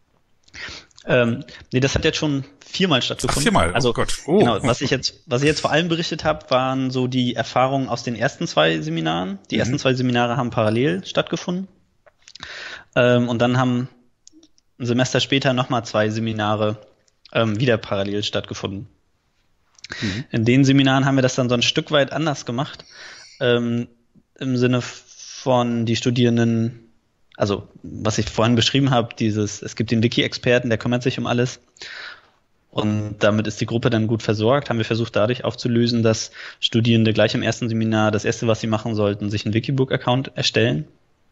Nee, das hat jetzt schon 4-mal stattgefunden. Ach, 4-mal? Also, oh Gott. Oh. Genau, was ich jetzt vor allem berichtet habe, waren so die Erfahrungen aus den ersten 2 Seminaren. Die ersten 2 Seminare haben parallel stattgefunden. Und dann haben ein Semester später nochmal 2 Seminare wieder parallel stattgefunden. In den Seminaren haben wir das dann so ein Stück weit anders gemacht. Im Sinne von die Studierenden, also was ich vorhin beschrieben habe, es gibt den Wiki-Experten, der kümmert sich um alles. Und damit ist die Gruppe dann gut versorgt. Haben wir versucht, dadurch aufzulösen, dass Studierende gleich im ersten Seminar das Erste, was sie machen sollten, sich einen Wikibook-Account erstellen.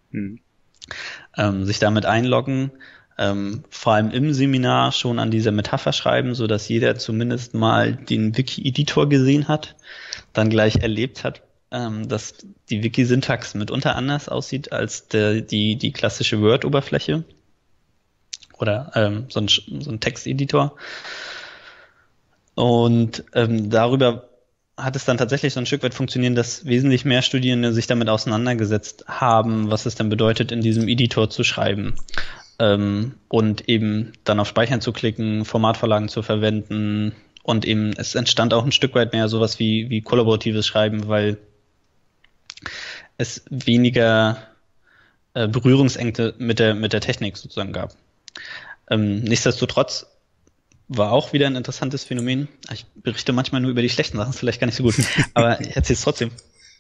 Sich damit einloggen, vor allem im Seminar schon an dieser Metapher schreiben, so dass jeder zumindest mal den Wiki-Editor gesehen hat, dann gleich erlebt hat, dass die Wiki-Syntax mitunter anders aussieht als die klassische Word-Oberfläche oder so ein Texteditor. Und darüber hat es dann tatsächlich so ein Stück weit funktioniert, dass wesentlich mehr Studierende sich damit auseinandergesetzt haben, was es dann bedeutet, in diesem Editor zu schreiben. Und eben dann auf Speichern zu klicken, Formatvorlagen zu verwenden und eben es entstand auch ein Stück weit mehr sowas wie kollaboratives Schreiben, weil es weniger Berührungsängste mit der Technik sozusagen gab. Nichtsdestotrotz war auch wieder ein interessantes Phänomen. Ich berichte manchmal nur über die schlechten Sachen, ist vielleicht gar nicht so gut, aber ich erzähle es trotzdem.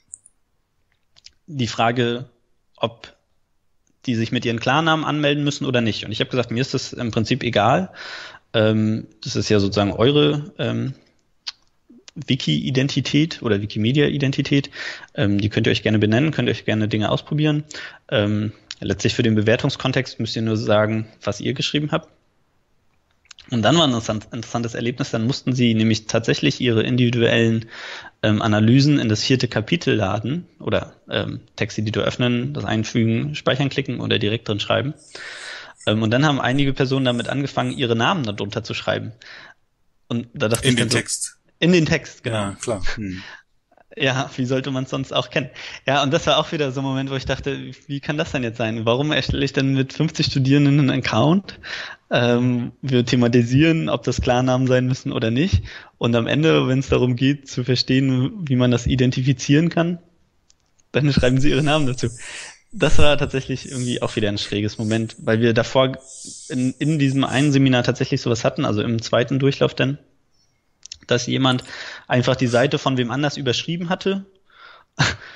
Die Frage, ob die sich mit ihren Klarnamen anmelden müssen oder nicht. Und ich habe gesagt, mir ist das im Prinzip egal. Das ist ja sozusagen eure Wiki-Identität oder Wikimedia-Identität. Die könnt ihr euch gerne benennen, könnt ihr euch gerne Dinge ausprobieren. Letztlich für den Bewertungskontext müsst ihr nur sagen, was ihr geschrieben habt. Und dann war ein interessantes Erlebnis, dann mussten sie nämlich tatsächlich ihre individuellen Analysen in das 4. Kapitel laden oder Texteditor öffnen, das einfügen, speichern klicken oder direkt drin schreiben. Und dann haben einige Personen damit angefangen, ihre Namen darunter zu schreiben. Und da dachte ich in den Text. In den Text, genau. Ja, klar. Ja, wie sollte man es sonst auch kennen? Ja, und das war auch wieder so ein Moment, wo ich dachte, wie kann das denn jetzt sein? Warum erstelle ich denn mit 50 Studierenden einen Account? Wir thematisieren, ob das Klarnamen sein müssen oder nicht. Und am Ende, wenn es darum geht, zu verstehen, wie man das identifizieren kann, dann schreiben sie ihre Namen dazu. Das war tatsächlich irgendwie auch wieder ein schräges Moment, weil wir davor in diesem einen Seminar tatsächlich sowas hatten, also im zweiten Durchlauf dann, dass jemand einfach die Seite von wem anders überschrieben hatte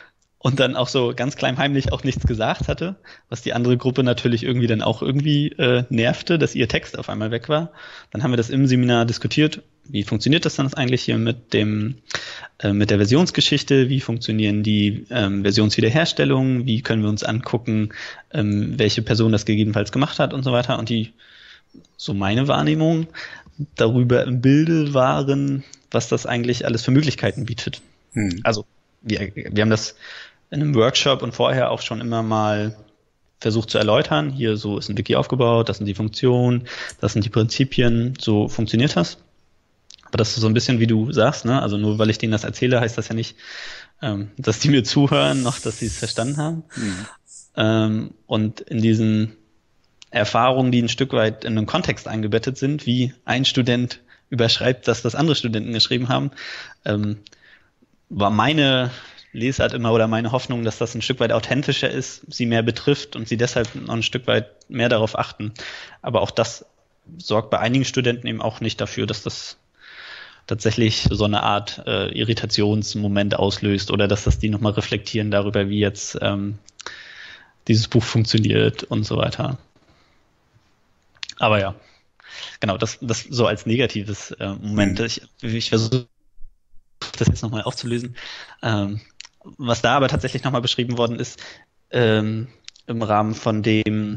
und dann auch so ganz klammheimlich auch nichts gesagt hatte, was die andere Gruppe natürlich irgendwie dann auch irgendwie nervte, dass ihr Text auf einmal weg war. Dann haben wir das im Seminar diskutiert. Wie funktioniert das dann eigentlich hier mit der Versionsgeschichte? Wie funktionieren die Versionswiederherstellungen? Wie können wir uns angucken, welche Person das gegebenenfalls gemacht hat und so weiter? Und so meine Wahrnehmung darüber im Bilde waren, was das eigentlich alles für Möglichkeiten bietet. Also wir haben das in einem Workshop und vorher auch schon immer mal versucht zu erläutern. Hier, so ist ein Wiki aufgebaut, das sind die Funktionen, das sind die Prinzipien, so funktioniert das. Aber das ist so ein bisschen, wie du sagst, ne? Also nur weil ich denen das erzähle, heißt das ja nicht, dass die mir zuhören, noch dass sie es verstanden haben. Und in diesen Erfahrungen, die ein Stück weit in einen Kontext eingebettet sind, wie ein Student überschreibt, dass das andere Studenten geschrieben haben, war meine Lesart immer oder meine Hoffnung, dass das ein Stück weit authentischer ist, sie mehr betrifft und sie deshalb noch ein Stück weit mehr darauf achten. Aber auch das sorgt bei einigen Studenten eben auch nicht dafür, dass das tatsächlich so eine Art Irritationsmoment auslöst oder dass das die nochmal reflektieren darüber, wie jetzt dieses Buch funktioniert und so weiter. Aber ja, genau, das so als negatives Moment. Ich versuche das jetzt nochmal aufzulösen. Was da aber tatsächlich nochmal beschrieben worden ist, im Rahmen von dem,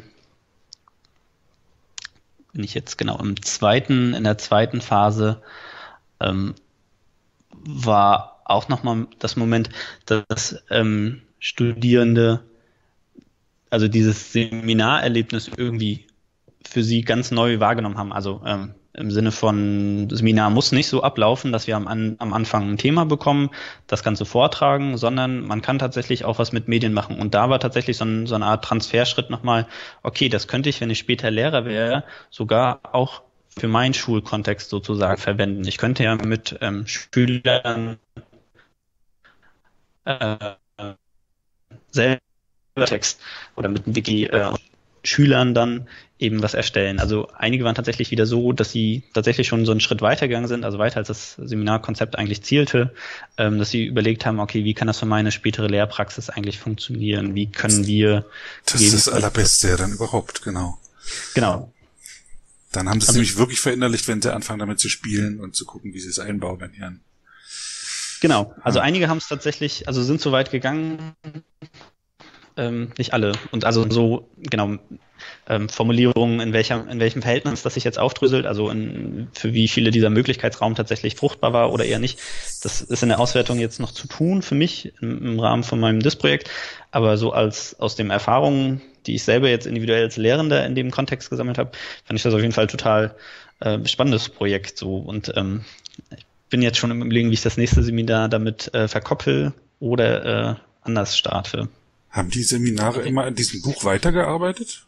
bin ich jetzt genau in der zweiten Phase, war auch nochmal das Moment, dass Studierende also dieses Seminarerlebnis irgendwie für sie ganz neu wahrgenommen haben. Also im Sinne von, das Seminar muss nicht so ablaufen, dass wir am Anfang ein Thema bekommen, das Ganze vortragen, sondern man kann tatsächlich auch was mit Medien machen. Und da war tatsächlich so eine Art Transferschritt nochmal, okay, das könnte ich, wenn ich später Lehrer wäre, sogar auch für meinen Schulkontext sozusagen verwenden. Ich könnte ja mit Schülern selber Text oder mit einem Wiki Schülern dann eben was erstellen. Also einige waren tatsächlich wieder so, dass sie tatsächlich schon so einen Schritt weitergegangen sind, also weiter als das Seminarkonzept eigentlich zielte, dass sie überlegt haben, okay, wie kann das für meine spätere Lehrpraxis eigentlich funktionieren? Wie können wir... Das ist das Allerbeste ja dann überhaupt, genau. Genau. Dann haben sie es nämlich wirklich verinnerlicht, wenn sie anfangen damit zu spielen und zu gucken, wie sie es einbauen in ihren... Genau, also einige haben es tatsächlich, also sind so weit gegangen, nicht alle. Und also so, genau, Formulierungen, in welchem Verhältnis das sich jetzt aufdröselt, also für wie viele dieser Möglichkeitsraum tatsächlich fruchtbar war oder eher nicht. Das ist in der Auswertung jetzt noch zu tun für mich im Rahmen von meinem DIS-Projekt. Aber so aus den Erfahrungen, die ich selber jetzt individuell als Lehrender in dem Kontext gesammelt habe, fand ich das auf jeden Fall total spannendes Projekt. So. Und ich bin jetzt schon im Überlegen, wie ich das nächste Seminar damit verkoppel oder anders starte. Haben die Seminare immer an diesem Buch weitergearbeitet?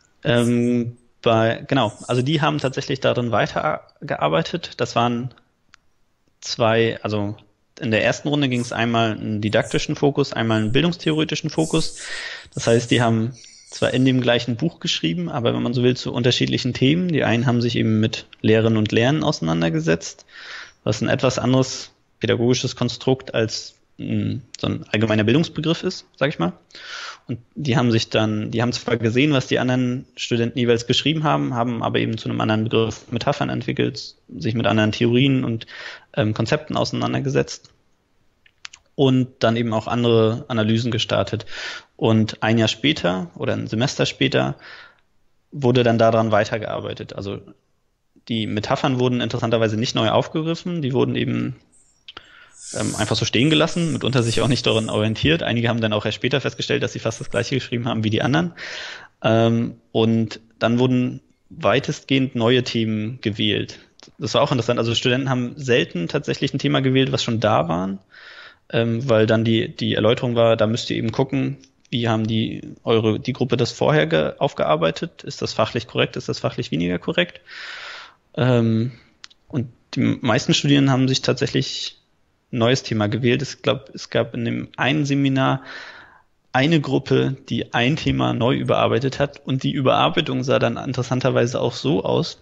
Genau, also die haben tatsächlich darin weitergearbeitet. Das waren zwei, also in der ersten Runde ging es einmal einen didaktischen Fokus, einmal einen bildungstheoretischen Fokus. Das heißt, die haben zwar in dem gleichen Buch geschrieben, aber wenn man so will, zu unterschiedlichen Themen. Die einen haben sich eben mit Lehren und Lernen auseinandergesetzt, was ein etwas anderes pädagogisches Konstrukt als so ein allgemeiner Bildungsbegriff ist, sag ich mal. Und die haben zwar gesehen, was die anderen Studenten jeweils geschrieben haben aber eben zu einem anderen Begriff Metaphern entwickelt, sich mit anderen Theorien und Konzepten auseinandergesetzt und dann eben auch andere Analysen gestartet. Und ein Jahr später oder ein Semester später wurde dann daran weitergearbeitet. Also die Metaphern wurden interessanterweise nicht neu aufgegriffen, die wurden eben einfach so stehen gelassen, mitunter sich auch nicht daran orientiert. Einige haben dann auch erst später festgestellt, dass sie fast das Gleiche geschrieben haben wie die anderen. Und dann wurden weitestgehend neue Themen gewählt. Das war auch interessant. Also Studenten haben selten tatsächlich ein Thema gewählt, was schon da waren, weil dann die Erläuterung war, da müsst ihr eben gucken, wie haben die Gruppe das vorher aufgearbeitet? Ist das fachlich korrekt? Ist das fachlich weniger korrekt? Und die meisten Studierenden haben sich tatsächlich neues Thema gewählt. Ich glaube, es gab in dem einen Seminar eine Gruppe, die ein Thema neu überarbeitet hat und die Überarbeitung sah dann interessanterweise auch so aus,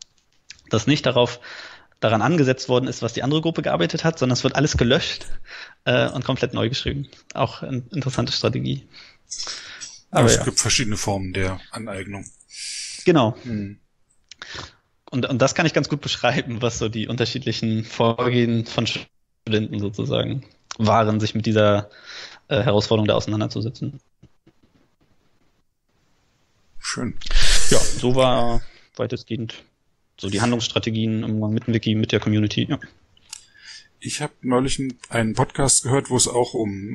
dass nicht daran angesetzt worden ist, was die andere Gruppe gearbeitet hat, sondern es wird alles gelöscht und komplett neu geschrieben. Auch eine interessante Strategie. Aber es gibt verschiedene Formen der Aneignung. Genau. Und das kann ich ganz gut beschreiben, was so die unterschiedlichen Vorgehen von Studenten sozusagen waren, sich mit dieser Herausforderung da auseinanderzusetzen. Schön. Ja, so war weitestgehend so die Handlungsstrategien im Umgang mit dem Wiki, mit der Community. Ja. Ich habe neulich einen Podcast gehört, wo es auch um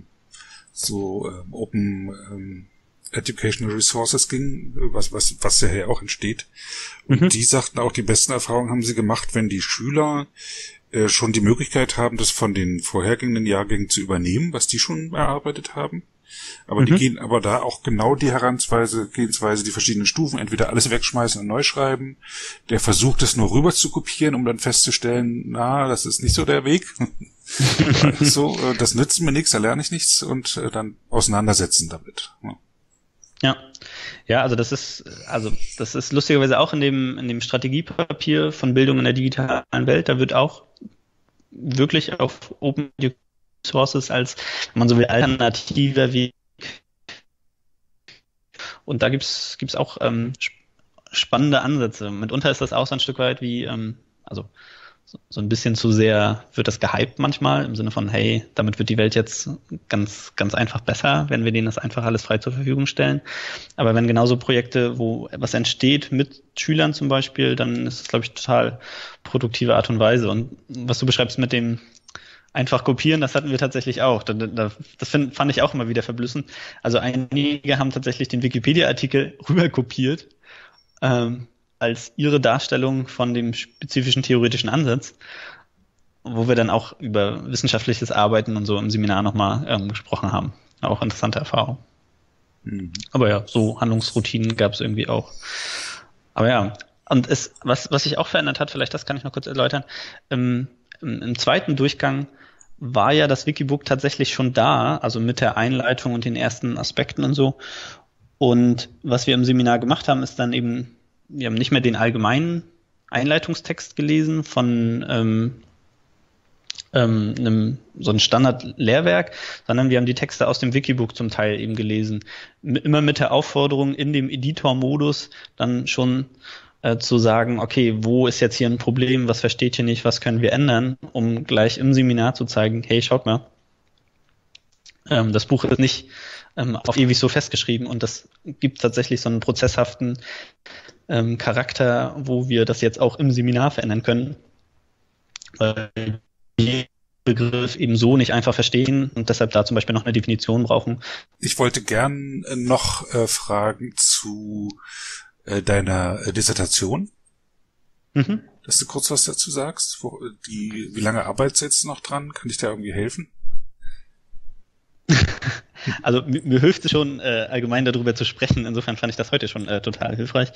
Open Educational Resources ging, was ja hier auch entsteht. Und die sagten auch, die besten Erfahrungen haben sie gemacht, wenn die Schüler schon die Möglichkeit haben, das von den vorhergehenden Jahrgängen zu übernehmen, was die schon erarbeitet haben. Aber die gehen aber da auch genau die Herangehensweise, die verschiedenen Stufen, entweder alles wegschmeißen und neu schreiben. Der versucht es nur rüber zu kopieren, um dann festzustellen, das ist nicht so der Weg. Das nützt mir nichts, da lerne ich nichts und dann auseinandersetzen damit. Ja, also das ist lustigerweise auch in dem Strategiepapier von Bildung in der digitalen Welt, da wird auch wirklich auf Open Sources als, wenn man so will, alternativer Weg. Und da gibt's auch spannende Ansätze. Mitunter ist das auch so ein Stück weit wie, so ein bisschen zu sehr wird das gehypt manchmal, im Sinne von, hey, damit wird die Welt jetzt ganz, ganz einfach besser, wenn wir denen das einfach alles frei zur Verfügung stellen. Aber wenn genauso Projekte, wo etwas entsteht mit Schülern zum Beispiel, dann ist es, glaube ich, total produktive Art und Weise. Und was du beschreibst mit dem einfach kopieren, das hatten wir tatsächlich auch. Das fand ich auch immer wieder verblüffend. Also einige haben tatsächlich den Wikipedia-Artikel rüberkopiert, als ihre Darstellung von dem spezifischen theoretischen Ansatz, wo wir dann auch über wissenschaftliches Arbeiten und so im Seminar nochmal gesprochen haben. Auch interessante Erfahrung. Aber ja, so Handlungsroutinen gab es irgendwie auch. Aber ja, und was sich auch verändert hat, vielleicht das kann ich noch kurz erläutern, im zweiten Durchgang war ja das Wikibook tatsächlich schon da, also mit der Einleitung und den ersten Aspekten und so. Und was wir im Seminar gemacht haben, ist dann eben, wir haben nicht mehr den allgemeinen Einleitungstext gelesen von so ein Standard-Lehrwerk, sondern wir haben die Texte aus dem Wikibook zum Teil eben gelesen. Immer mit der Aufforderung, in dem Editor-Modus dann schon zu sagen, okay, wo ist jetzt hier ein Problem, was versteht ihr nicht, was können wir ändern, um gleich im Seminar zu zeigen, hey, schaut mal, das Buch ist nicht auf ewig so festgeschrieben und das gibt tatsächlich so einen prozesshaften Charakter, wo wir das jetzt auch im Seminar verändern können, weil wir den Begriff eben so nicht einfach verstehen und deshalb da zum Beispiel noch eine Definition brauchen. Ich wollte gern noch fragen zu deiner Dissertation. Dass du kurz was dazu sagst. Wie lange arbeitest du jetzt noch dran? Kann ich da irgendwie helfen? Also mir hilft es schon, allgemein darüber zu sprechen. Insofern fand ich das heute schon total hilfreich.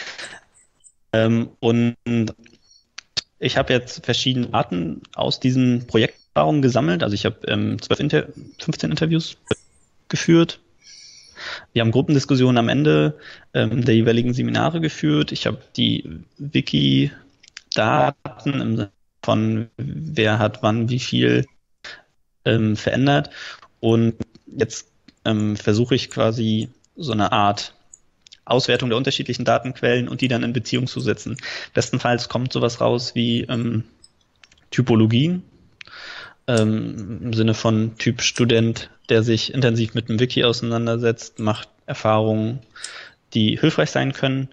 Und ich habe jetzt verschiedene Arten aus diesen Projekterfahrungen gesammelt. Also ich habe 15 Interviews geführt. Wir haben Gruppendiskussionen am Ende der jeweiligen Seminare geführt. Ich habe die Wiki-Daten im Sinne von wer hat wann wie viel verändert. Und jetzt versuche ich quasi so eine Art Auswertung der unterschiedlichen Datenquellen und die dann in Beziehung zu setzen. Bestenfalls kommt sowas raus wie Typologien im Sinne von Typ Student, der sich intensiv mit dem Wiki auseinandersetzt, macht Erfahrungen, die hilfreich sein können,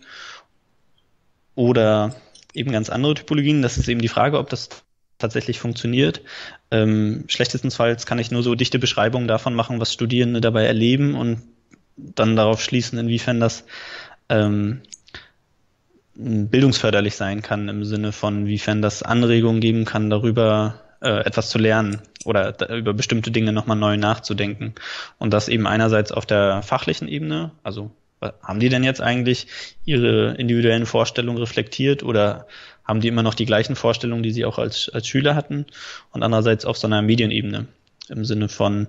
oder eben ganz andere Typologien. Das ist eben die Frage, ob das tatsächlich funktioniert. Schlechtestenfalls kann ich nur so dichte Beschreibungen davon machen, was Studierende dabei erleben und dann darauf schließen, inwiefern das bildungsförderlich sein kann, im Sinne von, wiefern das Anregungen geben kann, darüber etwas zu lernen oder über bestimmte Dinge nochmal neu nachzudenken. Und das eben einerseits auf der fachlichen Ebene, also haben die denn jetzt eigentlich ihre individuellen Vorstellungen reflektiert oder haben die immer noch die gleichen Vorstellungen, die sie auch als Schüler hatten? Und andererseits auf so einer Medienebene, im Sinne von,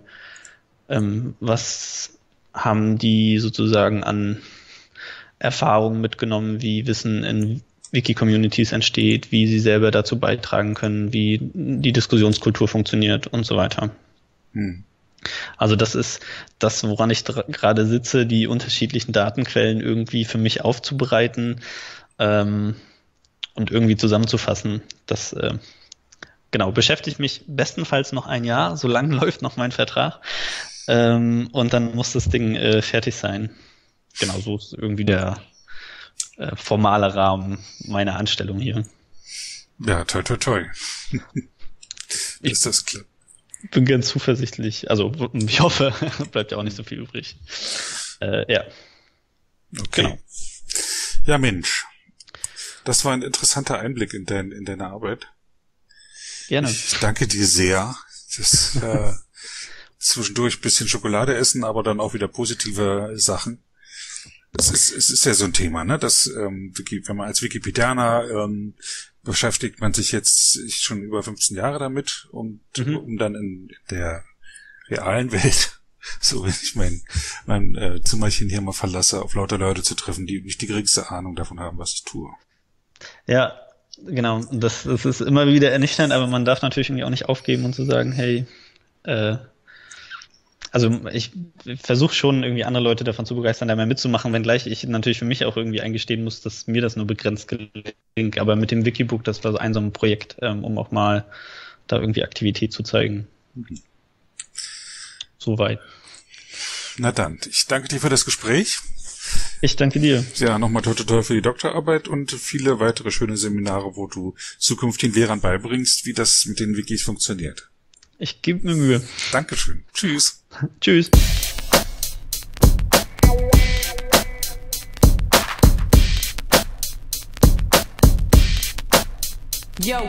was haben die sozusagen an Erfahrungen mitgenommen, wie Wissen in Wiki-Communities entsteht, wie sie selber dazu beitragen können, wie die Diskussionskultur funktioniert und so weiter. Also das ist das, woran ich gerade sitze, die unterschiedlichen Datenquellen irgendwie für mich aufzubereiten und irgendwie zusammenzufassen. Das genau beschäftigt mich bestenfalls noch ein Jahr, so lange läuft noch mein Vertrag und dann muss das Ding fertig sein. Genau, so ist irgendwie der formale Rahmen meiner Anstellung hier. Ja, toi, toi, toi. Ist das klar? Ich bin ganz zuversichtlich. Also ich hoffe, bleibt ja auch nicht so viel übrig. Ja. Okay. Genau. Ja, Mensch. Das war ein interessanter Einblick in deine Arbeit. Gerne. Ich danke dir sehr. Das zwischendurch ein bisschen Schokolade essen, aber dann auch wieder positive Sachen. Es ist ja so ein Thema, ne? Das, wenn man als Wikipedianer beschäftigt man sich jetzt schon über 15 Jahre damit und um dann in der realen Welt, so wenn ich mein Zimmerchen hier mal verlasse, auf lauter Leute zu treffen, die nicht die geringste Ahnung davon haben, was ich tue. Ja, genau. Das ist immer wieder ernüchternd, aber man darf natürlich irgendwie auch nicht aufgeben und zu sagen, hey, also ich versuche schon irgendwie andere Leute davon zu begeistern, da mal mitzumachen, wenngleich ich natürlich für mich auch irgendwie eingestehen muss, dass mir das nur begrenzt gelingt. Aber mit dem Wikibook, das war so ein Projekt, um auch mal da irgendwie Aktivität zu zeigen. Soweit. Na dann, ich danke dir für das Gespräch. Ich danke dir. Ja, nochmal toi für die Doktorarbeit und viele weitere schöne Seminare, wo du zukünftigen Lehrern beibringst, wie das mit den Wikis funktioniert. Ich gebe mir Mühe. Dankeschön. Tschüss. Tschüss. Yo.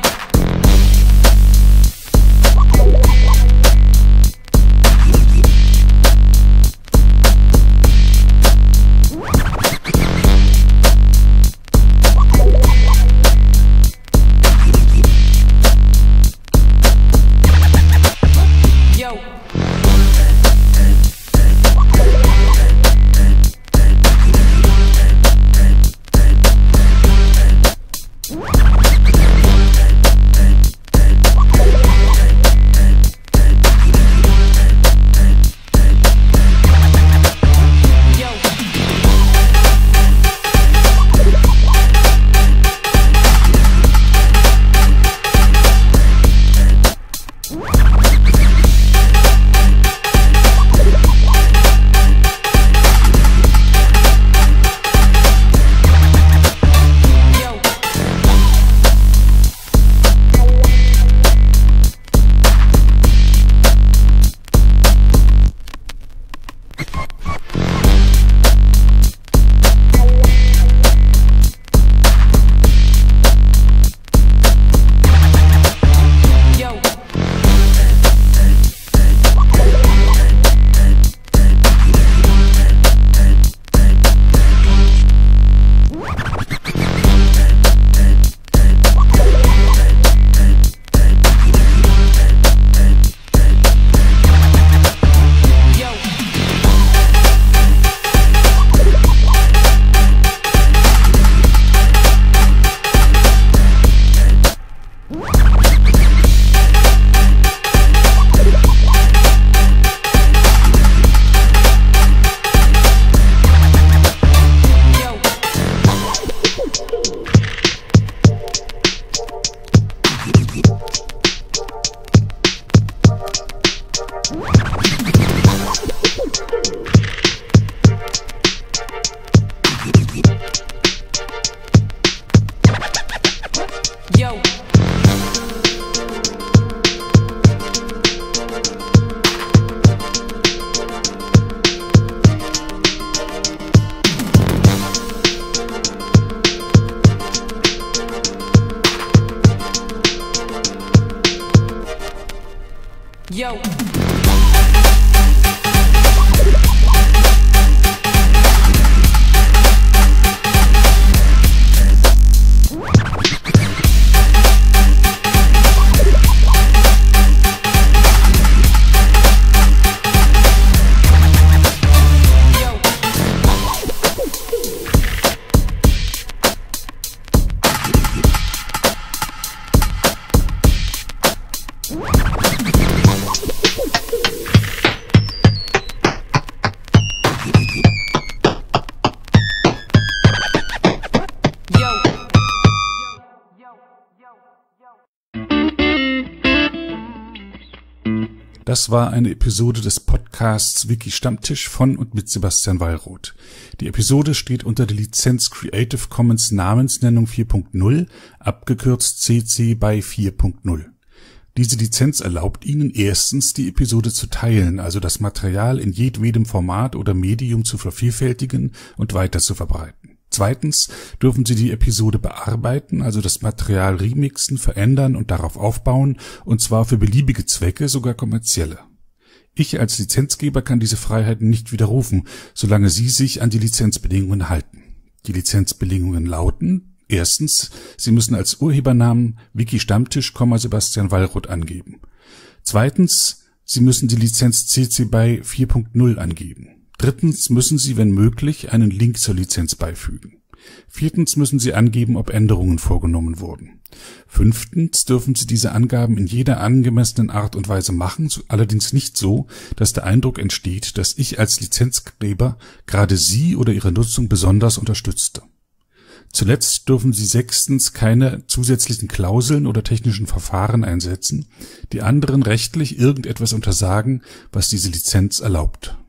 Yo. Das war eine Episode des Podcasts Wiki Stammtisch von und mit Sebastian Wallroth. Die Episode steht unter der Lizenz Creative Commons Namensnennung 4.0, abgekürzt CC BY 4.0. Diese Lizenz erlaubt Ihnen erstens, die Episode zu teilen, also das Material in jedwedem Format oder Medium zu vervielfältigen und weiter zu verbreiten. Zweitens dürfen Sie die Episode bearbeiten, also das Material remixen, verändern und darauf aufbauen, und zwar für beliebige Zwecke, sogar kommerzielle. Ich als Lizenzgeber kann diese Freiheiten nicht widerrufen, solange Sie sich an die Lizenzbedingungen halten. Die Lizenzbedingungen lauten: Erstens, Sie müssen als Urhebernamen Wiki Stammtisch, Sebastian Wallroth angeben. Zweitens, Sie müssen die Lizenz CC BY 4.0 angeben. Drittens müssen Sie, wenn möglich, einen Link zur Lizenz beifügen. Viertens müssen Sie angeben, ob Änderungen vorgenommen wurden. Fünftens dürfen Sie diese Angaben in jeder angemessenen Art und Weise machen, allerdings nicht so, dass der Eindruck entsteht, dass ich als Lizenzgeber gerade Sie oder Ihre Nutzung besonders unterstützte. Zuletzt dürfen Sie sechstens keine zusätzlichen Klauseln oder technischen Verfahren einsetzen, die anderen rechtlich irgendetwas untersagen, was diese Lizenz erlaubt.